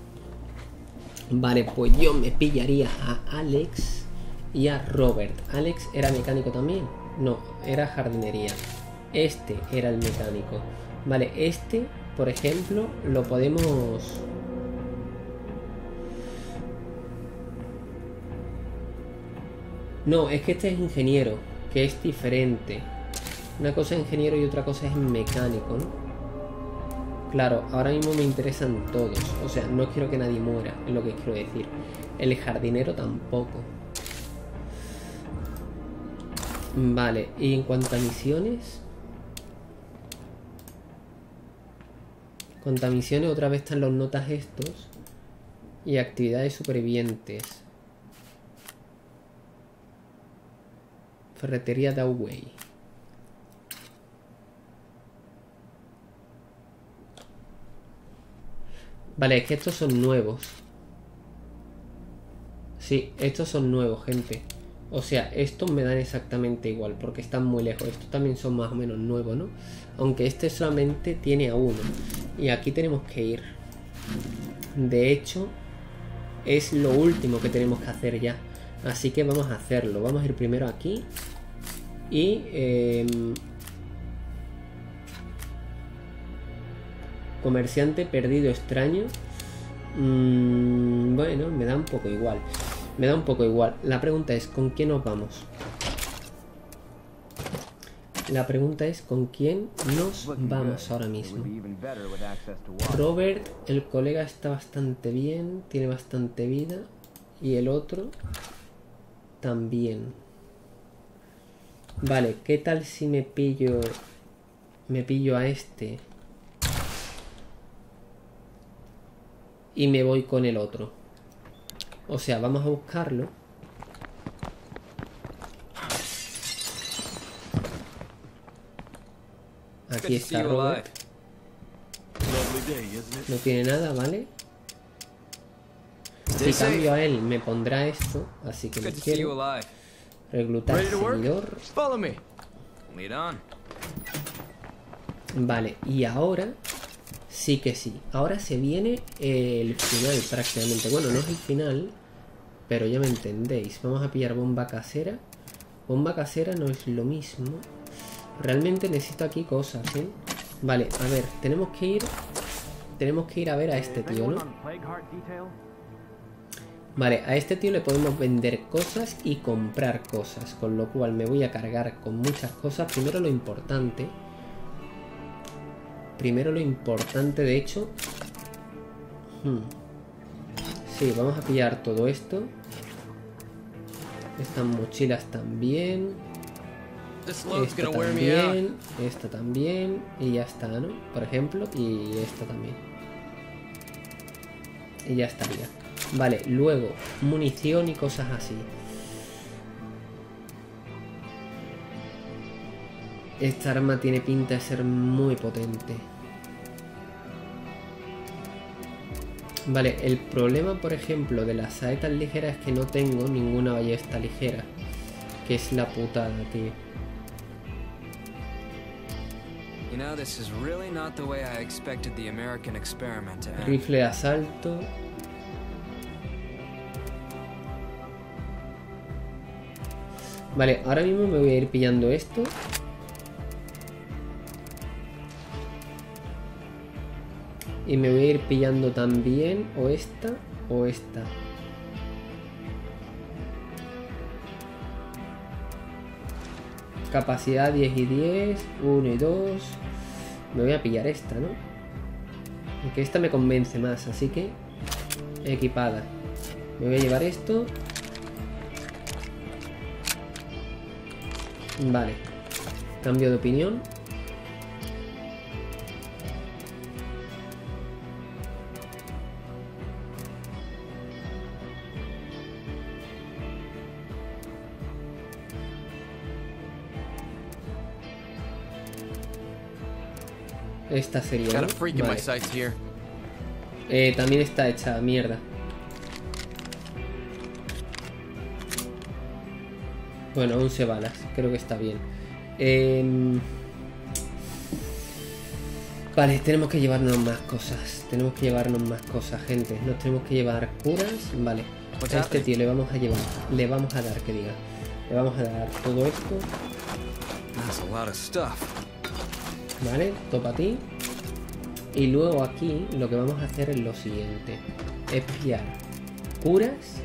Vale, pues yo me pillaría a Alex y a Robert. Alex era mecánico también. No, era jardinería. Este era el mecánico. Vale, este, por ejemplo, lo podemos... No, es que este es ingeniero, que es diferente. Una cosa es ingeniero y otra cosa es mecánico, ¿no? Claro, ahora mismo me interesan todos. O sea, no quiero que nadie muera, es lo que quiero decir. El jardinero tampoco. Vale, y en cuanto a misiones... En cuanto a misiones, otra vez están los notas estos. Y actividades supervivientes. Ferretería Daway. Vale, es que estos son nuevos. Sí, estos son nuevos, gente. O sea, estos me dan exactamente igual porque están muy lejos. Estos también son más o menos nuevos, ¿no? Aunque este solamente tiene a uno. Y aquí tenemos que ir. De hecho, es lo último que tenemos que hacer ya. Así que vamos a hacerlo. Vamos a ir primero aquí. Y... Eh, comerciante perdido extraño. Mm, bueno, me da un poco igual. Me da un poco igual. La pregunta es, ¿con quién nos vamos? La pregunta es, ¿con quién nos vamos ahora mismo? Robert, el colega, está bastante bien. Tiene bastante vida. Y el otro también. Vale, ¿qué tal si me pillo... Me pillo a este... Y me voy con el otro. O sea, vamos a buscarlo. Aquí está Robert. No tiene nada, ¿vale? Si cambio a él, me pondrá esto. Así que me quiero reclutar seguidor. Vale, y ahora... Sí que sí. Ahora se viene el final prácticamente. Bueno, no es el final, pero ya me entendéis. Vamos a pillar bomba casera. Bomba casera no es lo mismo. Realmente necesito aquí cosas, ¿eh? Vale, a ver, tenemos que ir... Tenemos que ir a ver a este tío, ¿no? Vale, a este tío le podemos vender cosas y comprar cosas. Con lo cual me voy a cargar con muchas cosas. Primero lo importante... Primero lo importante, de hecho... Hmm. Sí, vamos a pillar todo esto. Estas mochilas también. Esta también. Esta también. Y ya está, ¿no? Por ejemplo. Y esta también. Y ya estaría. Vale, luego munición y cosas así. Esta arma tiene pinta de ser muy potente. Vale, el problema, por ejemplo, de las saetas ligeras es que no tengo ninguna ballesta ligera. Que es la putada, tío. You know, this is really not the way I expected the American experiment to end. Rifle de asalto. Vale, ahora mismo me voy a ir pillando esto. Y me voy a ir pillando también o esta o esta. Capacidad diez y diez, uno y dos. Me voy a pillar esta, ¿no? Aunque esta me convence más, así que equipada. Me voy a llevar esto. Vale. Cambio de opinión. Esta sería, Got ¿no? a freak in my Vale. sights here. Eh, también está hecha mierda. Bueno, once balas. Creo que está bien. Eh... Vale, tenemos que llevarnos más cosas. Tenemos que llevarnos más cosas, gente. Nos tenemos que llevar curas. Vale. A este tío le vamos a llevar. Le vamos a dar, que diga. Le vamos a dar todo esto. That's a lot of stuff. Vale, topa a ti. Y luego aquí lo que vamos a hacer es lo siguiente. Es pillar curas.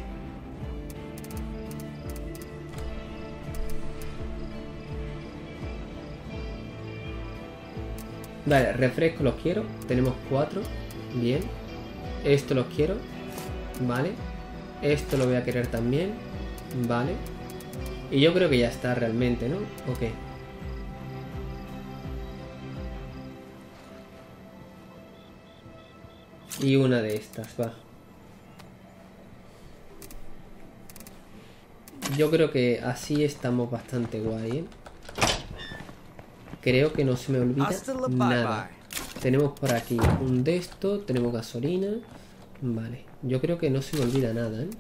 Vale, refresco los quiero. Tenemos cuatro. Bien. Esto los quiero. Vale. Esto lo voy a querer también. Vale. Y yo creo que ya está realmente, ¿no? Ok. Y una de estas, va. Yo creo que así estamos bastante guay, ¿eh? Creo que no se me olvida nada. Tenemos por aquí un de esto, tenemos gasolina. Vale, yo creo que no se me olvida nada, ¿eh?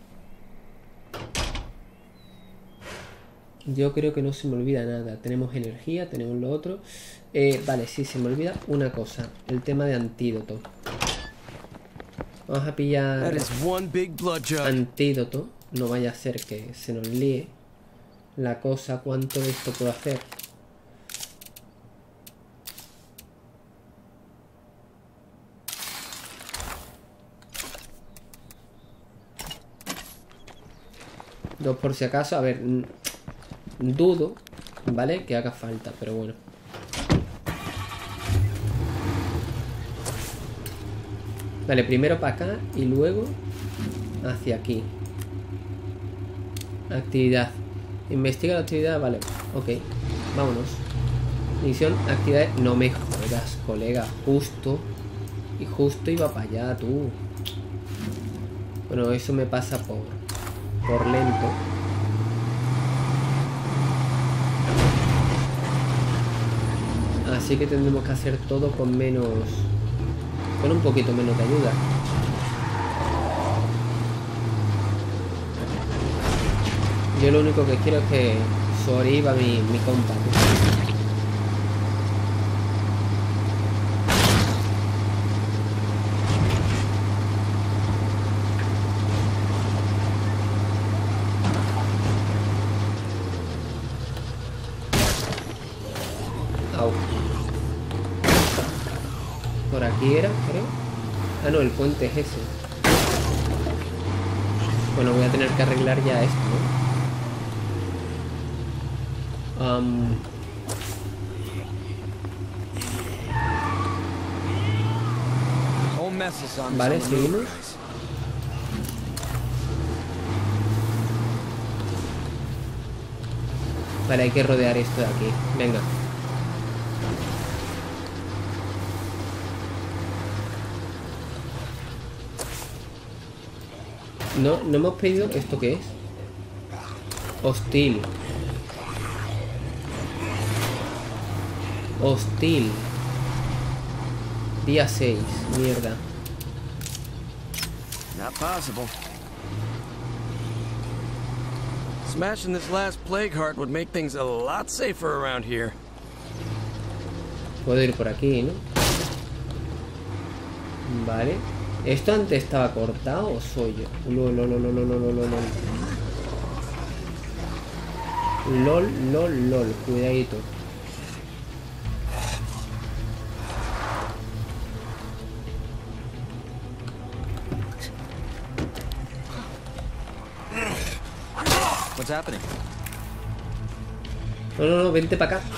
Yo creo que no se me olvida nada. Tenemos energía, tenemos lo otro. Eh, vale, sí, se me olvida una cosa. El tema de antídoto. Vamos a pillar antídoto. No vaya a ser que se nos líe la cosa. ¿Cuánto de esto puedo hacer? Dos por si acaso. A ver, dudo, ¿vale? Que haga falta, pero bueno. Vale, primero para acá y luego hacia aquí. Actividad. Investiga la actividad, vale. Ok, vámonos. Misión, actividad. No me jodas, colega. Justo. Y justo iba para allá, tú. Bueno, eso me pasa por, por lento. Así que tendremos que hacer todo con menos... Con un poquito menos de ayuda. Yo lo único que quiero es que sobreviva mi, mi compa. Au. Por aquí era, creo. Ah, no, el puente es ese. Bueno, voy a tener que arreglar ya esto, ¿no? Um... Vale, seguimos. Vale, hay que rodear esto de aquí. Venga. No, no hemos pedido... ¿Esto qué es? Hostil. Hostil. Día seis. Mierda. Not possible. Smashing this last plague heart would make things a lot safer around here. Puedo ir por aquí, ¿no? Vale. ¿Esto antes estaba cortado o soy yo? Lol, lol, lol, lol, lol, lol, lol. LOL, lol, lol. Cuidadito. What's happening? No, no, no, vente para acá.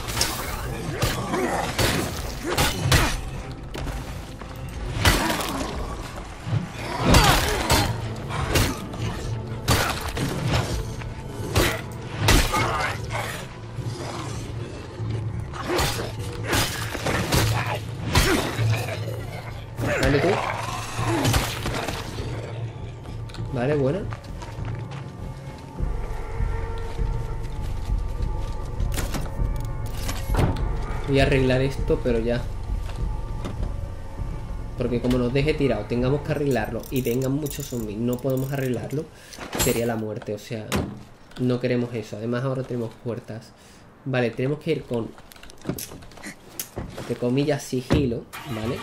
Vale, tú. Vale, buena. Voy a arreglar esto, pero ya. Porque como nos deje tirado, tengamos que arreglarlo y vengan muchos zombies, no podemos arreglarlo, sería la muerte. O sea, no queremos eso. Además ahora tenemos puertas. Vale, tenemos que ir con, entre comillas, sigilo, ¿vale?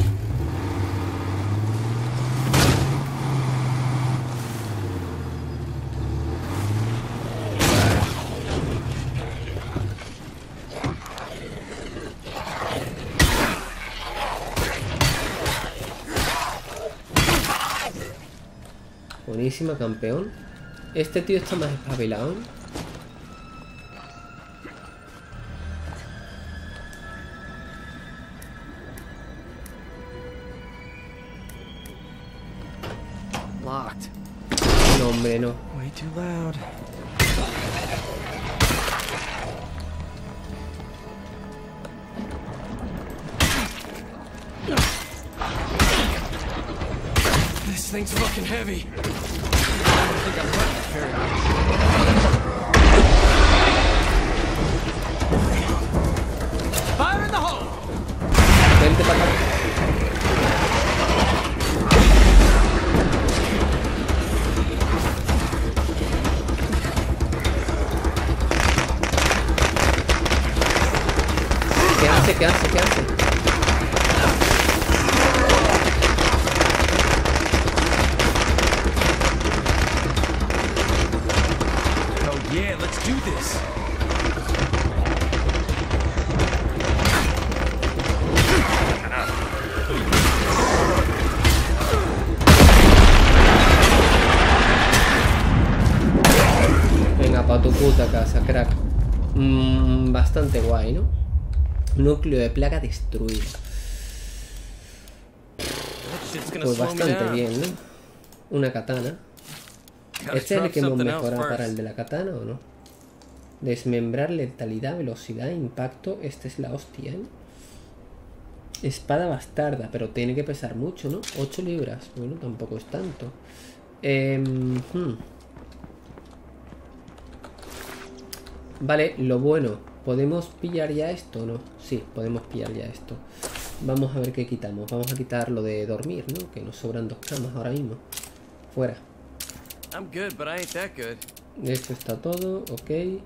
Buenísima, campeón. Este tío está más espabilado, ¿eh? Locked. No, hombre, no. Way too loud. This thing's fucking heavy. I don't think I'm ready to carry on. Fire in the hole. Vente para acá. ¿Qué hace? ¿Qué hace? ¿Qué hace? Yeah, let's do this. Venga, pa' tu puta casa, crack. Mm, bastante guay, ¿no? Núcleo de plaga destruido. Pues bastante bien, ¿no? Una katana. ¿Este es el que hemos mejorado para el de la katana o no? Desmembrar, letalidad, velocidad, impacto. Esta es la hostia, ¿eh? Espada bastarda, pero tiene que pesar mucho, ¿no? ocho libras. Bueno, tampoco es tanto. Eh, hmm. Vale, lo bueno. ¿Podemos pillar ya esto o no? Sí, podemos pillar ya esto. Vamos a ver qué quitamos. Vamos a quitar lo de dormir, ¿no? Que nos sobran dos camas ahora mismo. Fuera. I'm good, but I ain't that good. Esto está todo, ok.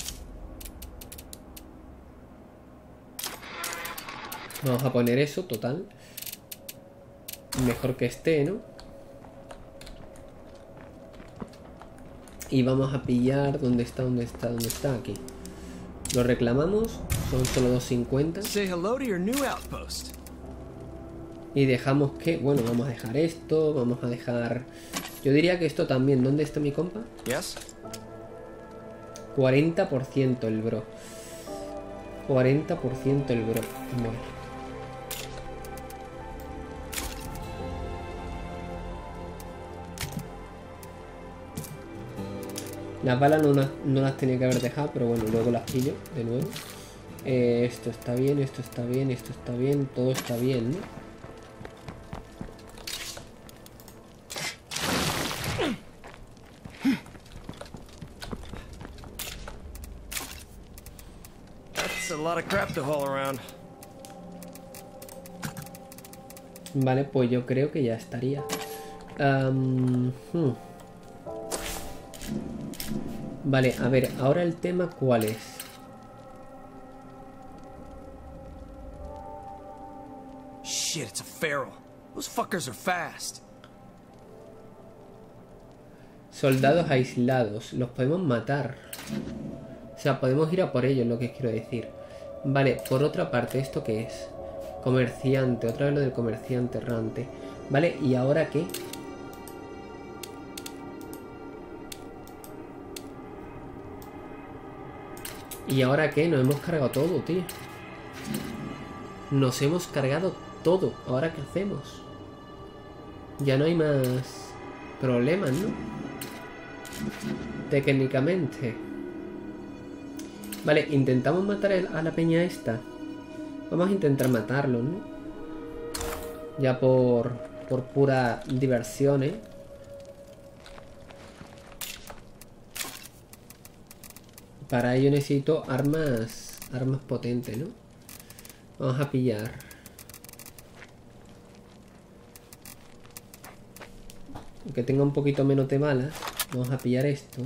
Vamos a poner eso, total. Mejor que esté, ¿no? Y vamos a pillar... ¿Dónde está? ¿Dónde está? ¿Dónde está? Aquí. Lo reclamamos. Son solo dos cincuenta. Say hello to your new outpost. Y dejamos que... Bueno, vamos a dejar esto. Vamos a dejar... Yo diría que esto también. ¿Dónde está mi compa? Yes. cuarenta por ciento el bro. cuarenta por ciento el bro. Bueno. Las balas no, no las tenía que haber dejado, pero bueno, luego las pillo de nuevo. Eh, esto está bien, esto está bien, esto está bien, todo está bien, ¿no? That's a lot of crap to haul around. Vale, pues yo creo que ya estaría. Um, hmm. Vale, a ver, ahora el tema ¿cuál es? Shit, it's a feral. Those fuckers are fast. Soldados aislados. Los podemos matar. O sea, podemos ir a por ellos, lo que quiero decir. Vale, por otra parte, ¿esto qué es? Comerciante, otra vez lo del comerciante errante. Vale, ¿y ahora qué? ¿Y ahora qué? Nos hemos cargado todo, tío. Nos hemos cargado todo. ¿Ahora qué hacemos? Ya no hay más problemas, ¿no? Técnicamente. Vale, intentamos matar a la peña esta. Vamos a intentar matarlo, ¿no? Ya por, por pura diversión, ¿eh? Para ello necesito armas, armas potentes, ¿no? Vamos a pillar. Aunque tenga un poquito menos de balas, vamos a pillar esto.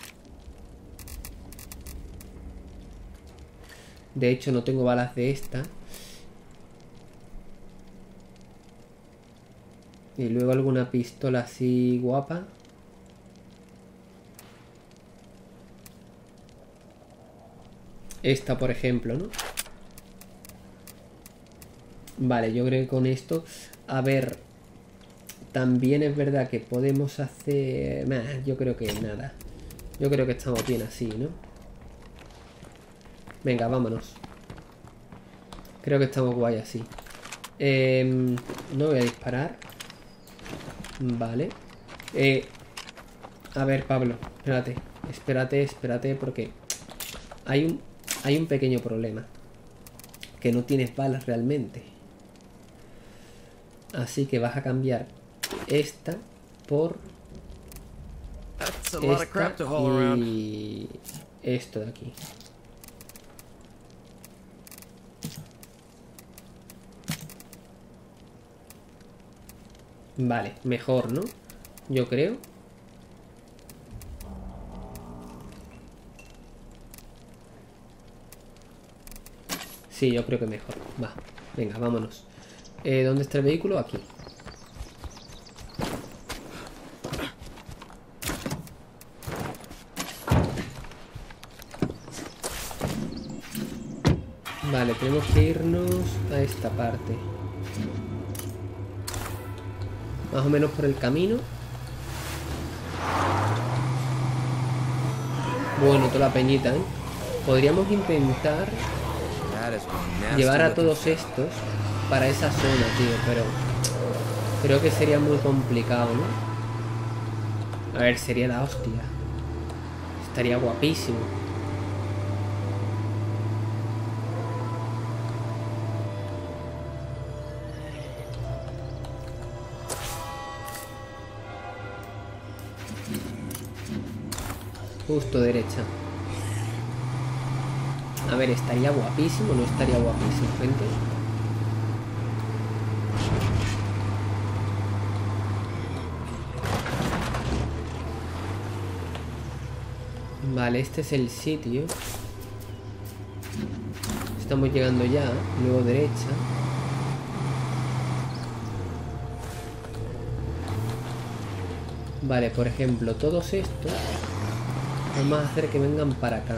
De hecho, no tengo balas de esta. Y luego alguna pistola así guapa. Esta, por ejemplo, ¿no? Vale, yo creo que con esto... A ver... También es verdad que podemos hacer... Nah, yo creo que nada. Yo creo que estamos bien así, ¿no? Venga, vámonos. Creo que estamos guay así. Eh, no voy a disparar. Vale. Eh, a ver, Pablo, espérate. Espérate, espérate, porque... Hay un... Hay un pequeño problema. Que no tienes balas realmente. Así que vas a cambiar esta por esta y esto de aquí. Vale, mejor, ¿no? Yo creo. Sí, yo creo que mejor. Va, venga, vámonos. Eh, ¿Dónde está el vehículo? Aquí. Vale, tenemos que irnos a esta parte. Más o menos por el camino. Bueno, toda la peñita, ¿eh? Podríamos intentar llevar a todos estos para esa zona, tío, pero creo que sería muy complicado, ¿no? A ver, sería la hostia. Estaría guapísimo. Justo derecha. A ver, estaría guapísimo, no estaría guapísimo, gente. Vale, este es el sitio. Estamos llegando ya. Luego derecha. Vale, por ejemplo, todos estos vamos a hacer que vengan para acá.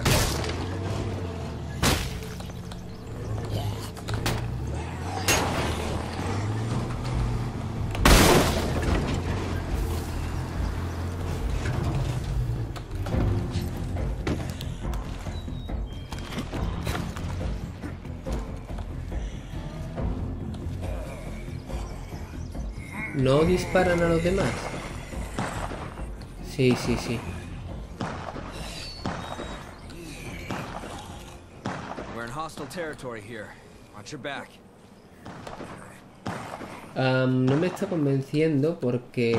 ¿No disparan a los demás? Sí, sí, sí. Um, no me está convenciendo porque...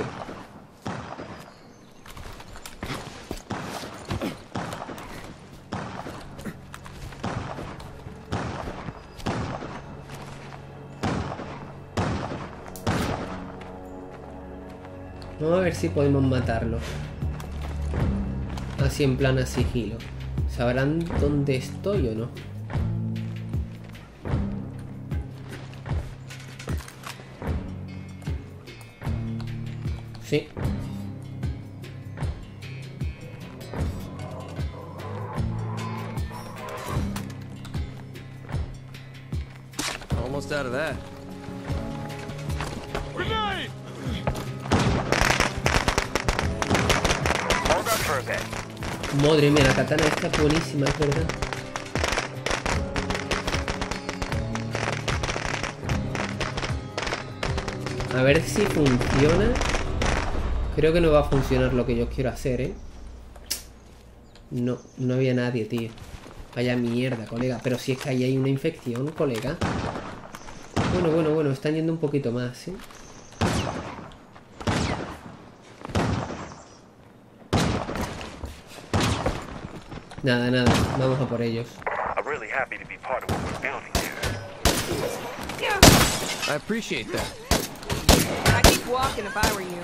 Vamos a ver si podemos matarlo. Así en plan a sigilo. ¿Sabrán dónde estoy o no? Sí. Almost out of that. Grenade! Hold up for a bit. Madre mía, la katana está buenísima, es verdad. A ver si funciona. Creo que no va a funcionar lo que yo quiero hacer, ¿eh? No, no había nadie, tío. Vaya mierda, colega. Pero si es que ahí hay una infección, colega. Bueno, bueno, bueno. Están yendo un poquito más, ¿eh? Nada, nada. Vamos a por ellos. I'm really happy to be part of what we're building here. I appreciate that. I'd keep walking if I were you.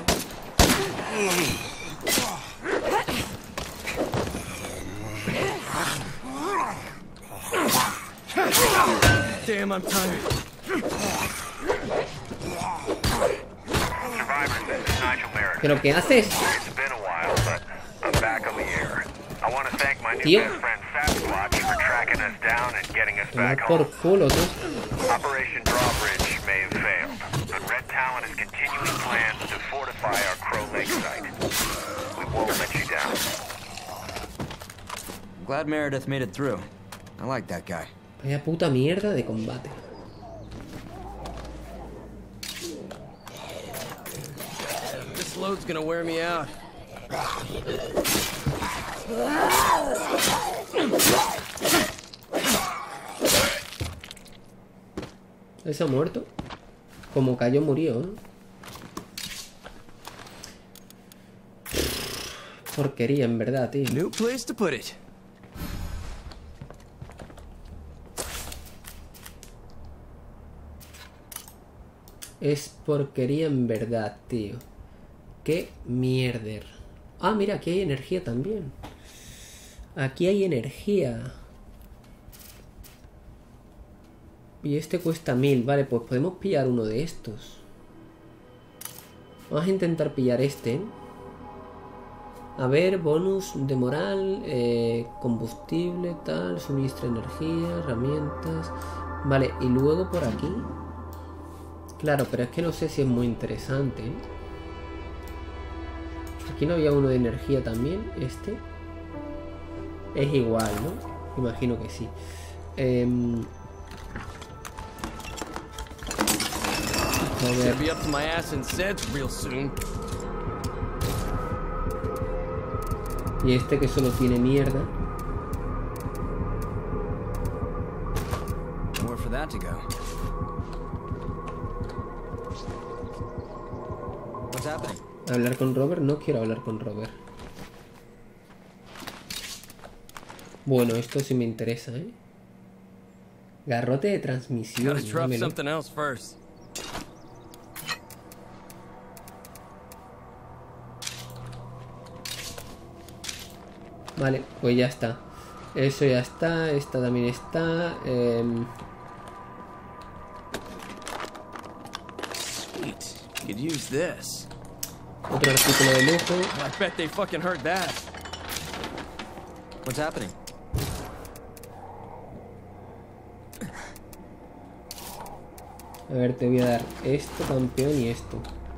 Damn, I'm tired. Survivors, this is Nigel Merritt. ¿Pero qué haces? It's been a while, but I'm back on the air. I want to thank my new Tío. best friend Sasquatch for tracking us down and getting us Toma back por home. culo, tú. Operation Drawbridge may have failed, but Red Talon is continuing plans to fortify our Crow Lake site. We won't let you down. I'm glad Meredith made it through. I like that guy. Vaya puta mierda de combate. This load's gonna wear me out. ¿Ese ha muerto? Como cayó, murió, ¿no? Porquería, en verdad, tío. New place to put it. Es porquería en verdad, tío. Qué mierder. Ah, mira, aquí hay energía también. Aquí hay energía. Y este cuesta mil. Vale, pues podemos pillar uno de estos. Vamos a intentar pillar este. A ver, bonus de moral, eh, combustible, tal, suministra energía, herramientas. Vale, y luego por aquí. Claro, pero es que no sé si es muy interesante, ¿eh? Aquí no había uno de energía también, este. Es igual, ¿no? Imagino que sí. Eh... Gonna be up to my ass in seds real soon. Y este que solo tiene mierda. Nowhere for that to go. What's happening? Hablar con Robert, no quiero hablar con Robert. Bueno, esto sí me interesa, ¿eh? Garrote de transmisión. Gotta drop dámelo. something else first. Vale, pues ya está. Eso ya está, esta también está. Eh... Sweet. Could use this. Otro artículo de lujo. I bet they fucking heard that. What's happening? A ver, te voy a dar esto, campeón, y esto.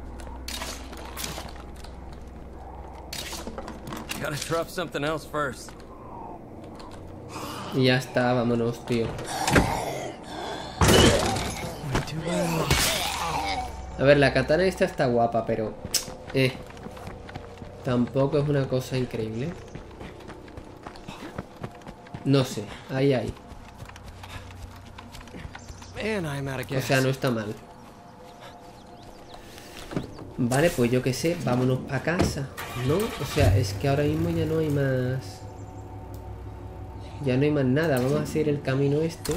Gotta drop something else first. Y ya está, vámonos, tío. A ver, la katana esta está guapa, pero... Eh... Tampoco es una cosa increíble. No sé, ahí, ahí. Man, I'm out of O gas. sea, no está mal. Vale, pues yo qué sé, vámonos para casa, ¿no? O sea, es que ahora mismo ya no hay más... Ya no hay más nada, vamos a seguir el camino este.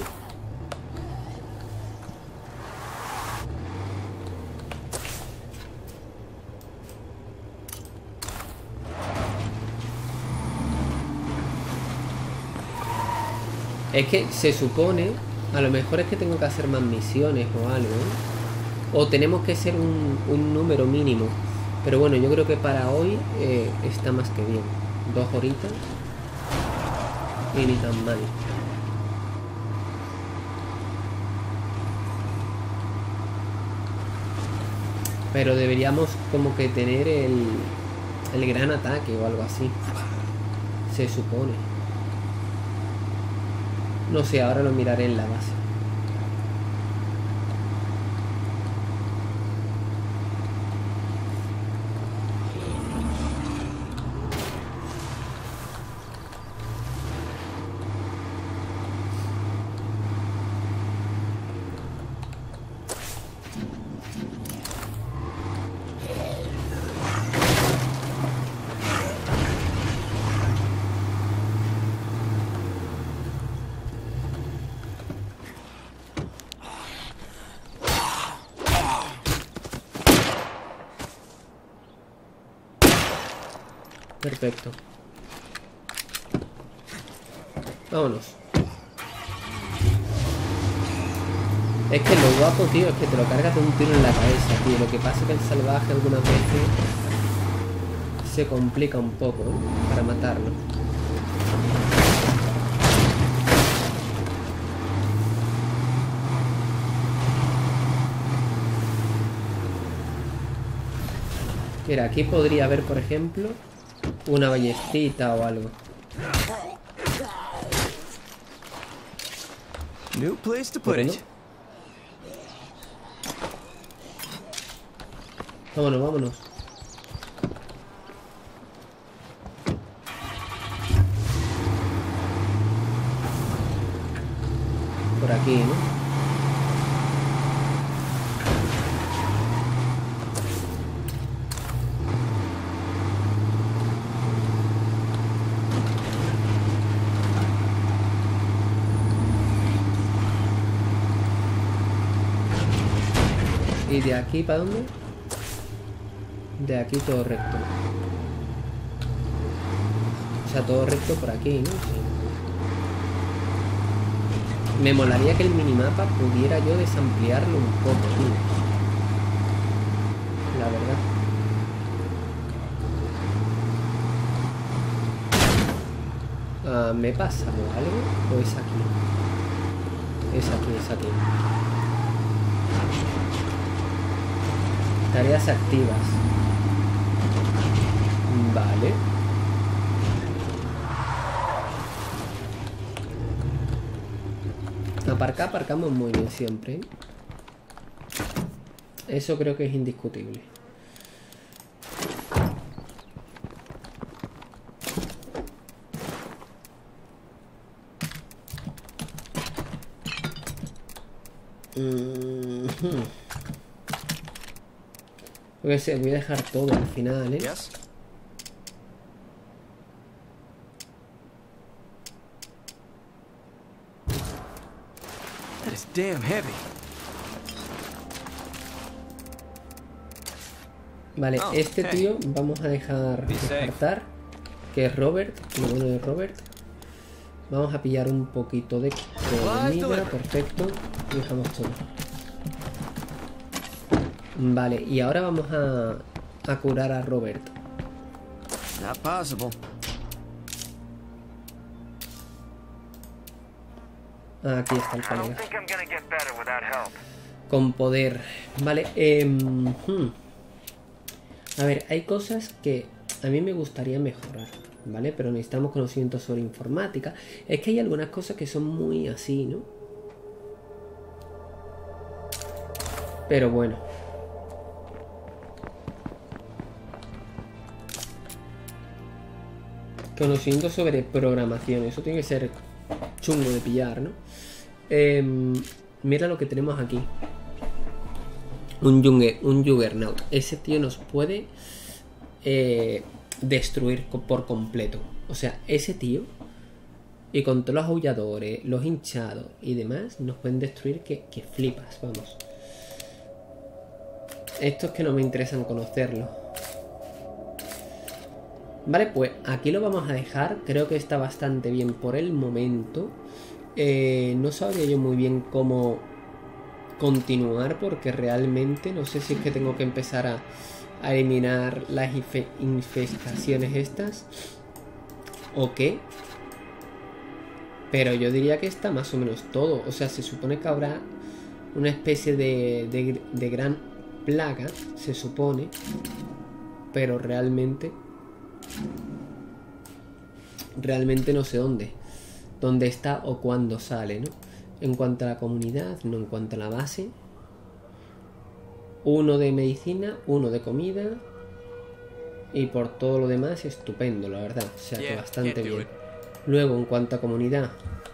Es que se supone, a lo mejor es que tengo que hacer más misiones o algo, ¿eh? O tenemos que ser un, un número mínimo. Pero bueno, yo creo que para hoy eh, está más que bien. Dos horitas y ni tan mal. Pero deberíamos como que tener el, el gran ataque o algo así. Se supone. No sé, ahora lo miraré en la base. Perfecto. Vámonos. Es que lo guapo, tío, es que te lo cargas de un tiro en la cabeza, tío. Lo que pasa es que el salvaje algunas veces se complica un poco, ¿eh? Para matarlo. Mira, aquí podría haber, por ejemplo, una ballestita o algo. New place to put it. Vámonos, vámonos. Por aquí, ¿no? ¿Y de aquí para dónde? De aquí todo recto. O sea, todo recto por aquí, ¿no? Sí. Me molaría que el minimapa pudiera yo desampliarlo un poco, tío. La verdad. Ah, ¿me pasa algo? ¿O es aquí? Es aquí, es aquí. Tareas activas. Vale. Aparcar, aparcamos muy bien siempre, ¿eh? Eso creo que es indiscutible. Mm-hmm. Voy a dejar todo al final, ¿eh? Yes. That is damn heavy. Vale, Oh, este hey. tío vamos a dejar descartar, que es Robert, lo bueno de Robert. Vamos a pillar un poquito de comida, perfecto, y dejamos todo. Vale, y ahora vamos a, a curar a Robert. Not possible. Aquí está el I don't colega. think I'm gonna get better without help. Con poder. Vale, eh, hmm. A ver, hay cosas que a mí me gustaría mejorar, ¿vale? Pero necesitamos conocimientos sobre informática. Es que hay algunas cosas que son muy así, ¿no? Pero bueno. Conocimiento sobre programación. Eso tiene que ser chungo de pillar, ¿no? Eh, mira lo que tenemos aquí. Un, Junge, un Juggernaut. Ese tío nos puede eh, destruir por completo. O sea, ese tío, y con todos los aulladores, los hinchados y demás, nos pueden destruir que, que flipas, vamos. Estos que no me interesan conocerlo. Vale, pues aquí lo vamos a dejar. Creo que está bastante bien por el momento. eh, no sabría yo muy bien cómo continuar, porque realmente no sé si es que tengo que empezar a, a eliminar las infe infestaciones estas o qué. Pero yo diría que está más o menos todo. O sea, se supone que habrá una especie de, de, de gran plaga, se supone, pero realmente realmente no sé dónde dónde está o cuándo sale, ¿no? En cuanto a la comunidad, no, en cuanto a la base, uno de medicina, uno de comida, y por todo lo demás estupendo, la verdad. O sea que bastante bien. Luego, en cuanto a comunidad,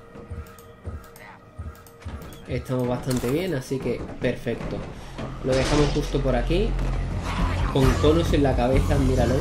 estamos bastante bien, así que perfecto. Lo dejamos justo por aquí, con conos en la cabeza, míralo.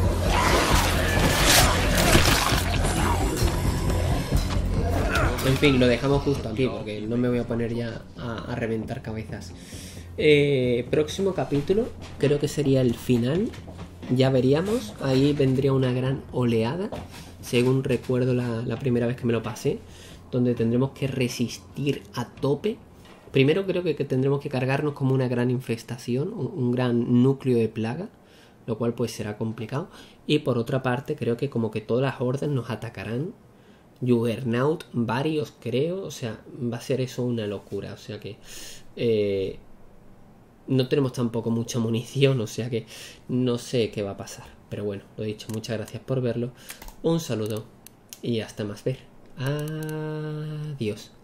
En fin, lo dejamos justo aquí porque no me voy a poner ya a, a reventar cabezas. Eh, próximo capítulo, creo que sería el final. Ya veríamos, ahí vendría una gran oleada, según recuerdo la, la primera vez que me lo pasé, donde tendremos que resistir a tope. Primero creo que, que tendremos que cargarnos como una gran infestación, un, un gran núcleo de plaga, lo cual pues será complicado. Y por otra parte creo que como que todas las hordas nos atacarán. Juggernaut, varios creo, o sea, va a ser eso una locura, o sea que eh, no tenemos tampoco mucha munición, o sea que no sé qué va a pasar, pero bueno, lo he dicho, muchas gracias por verlo, un saludo y hasta más ver, adiós.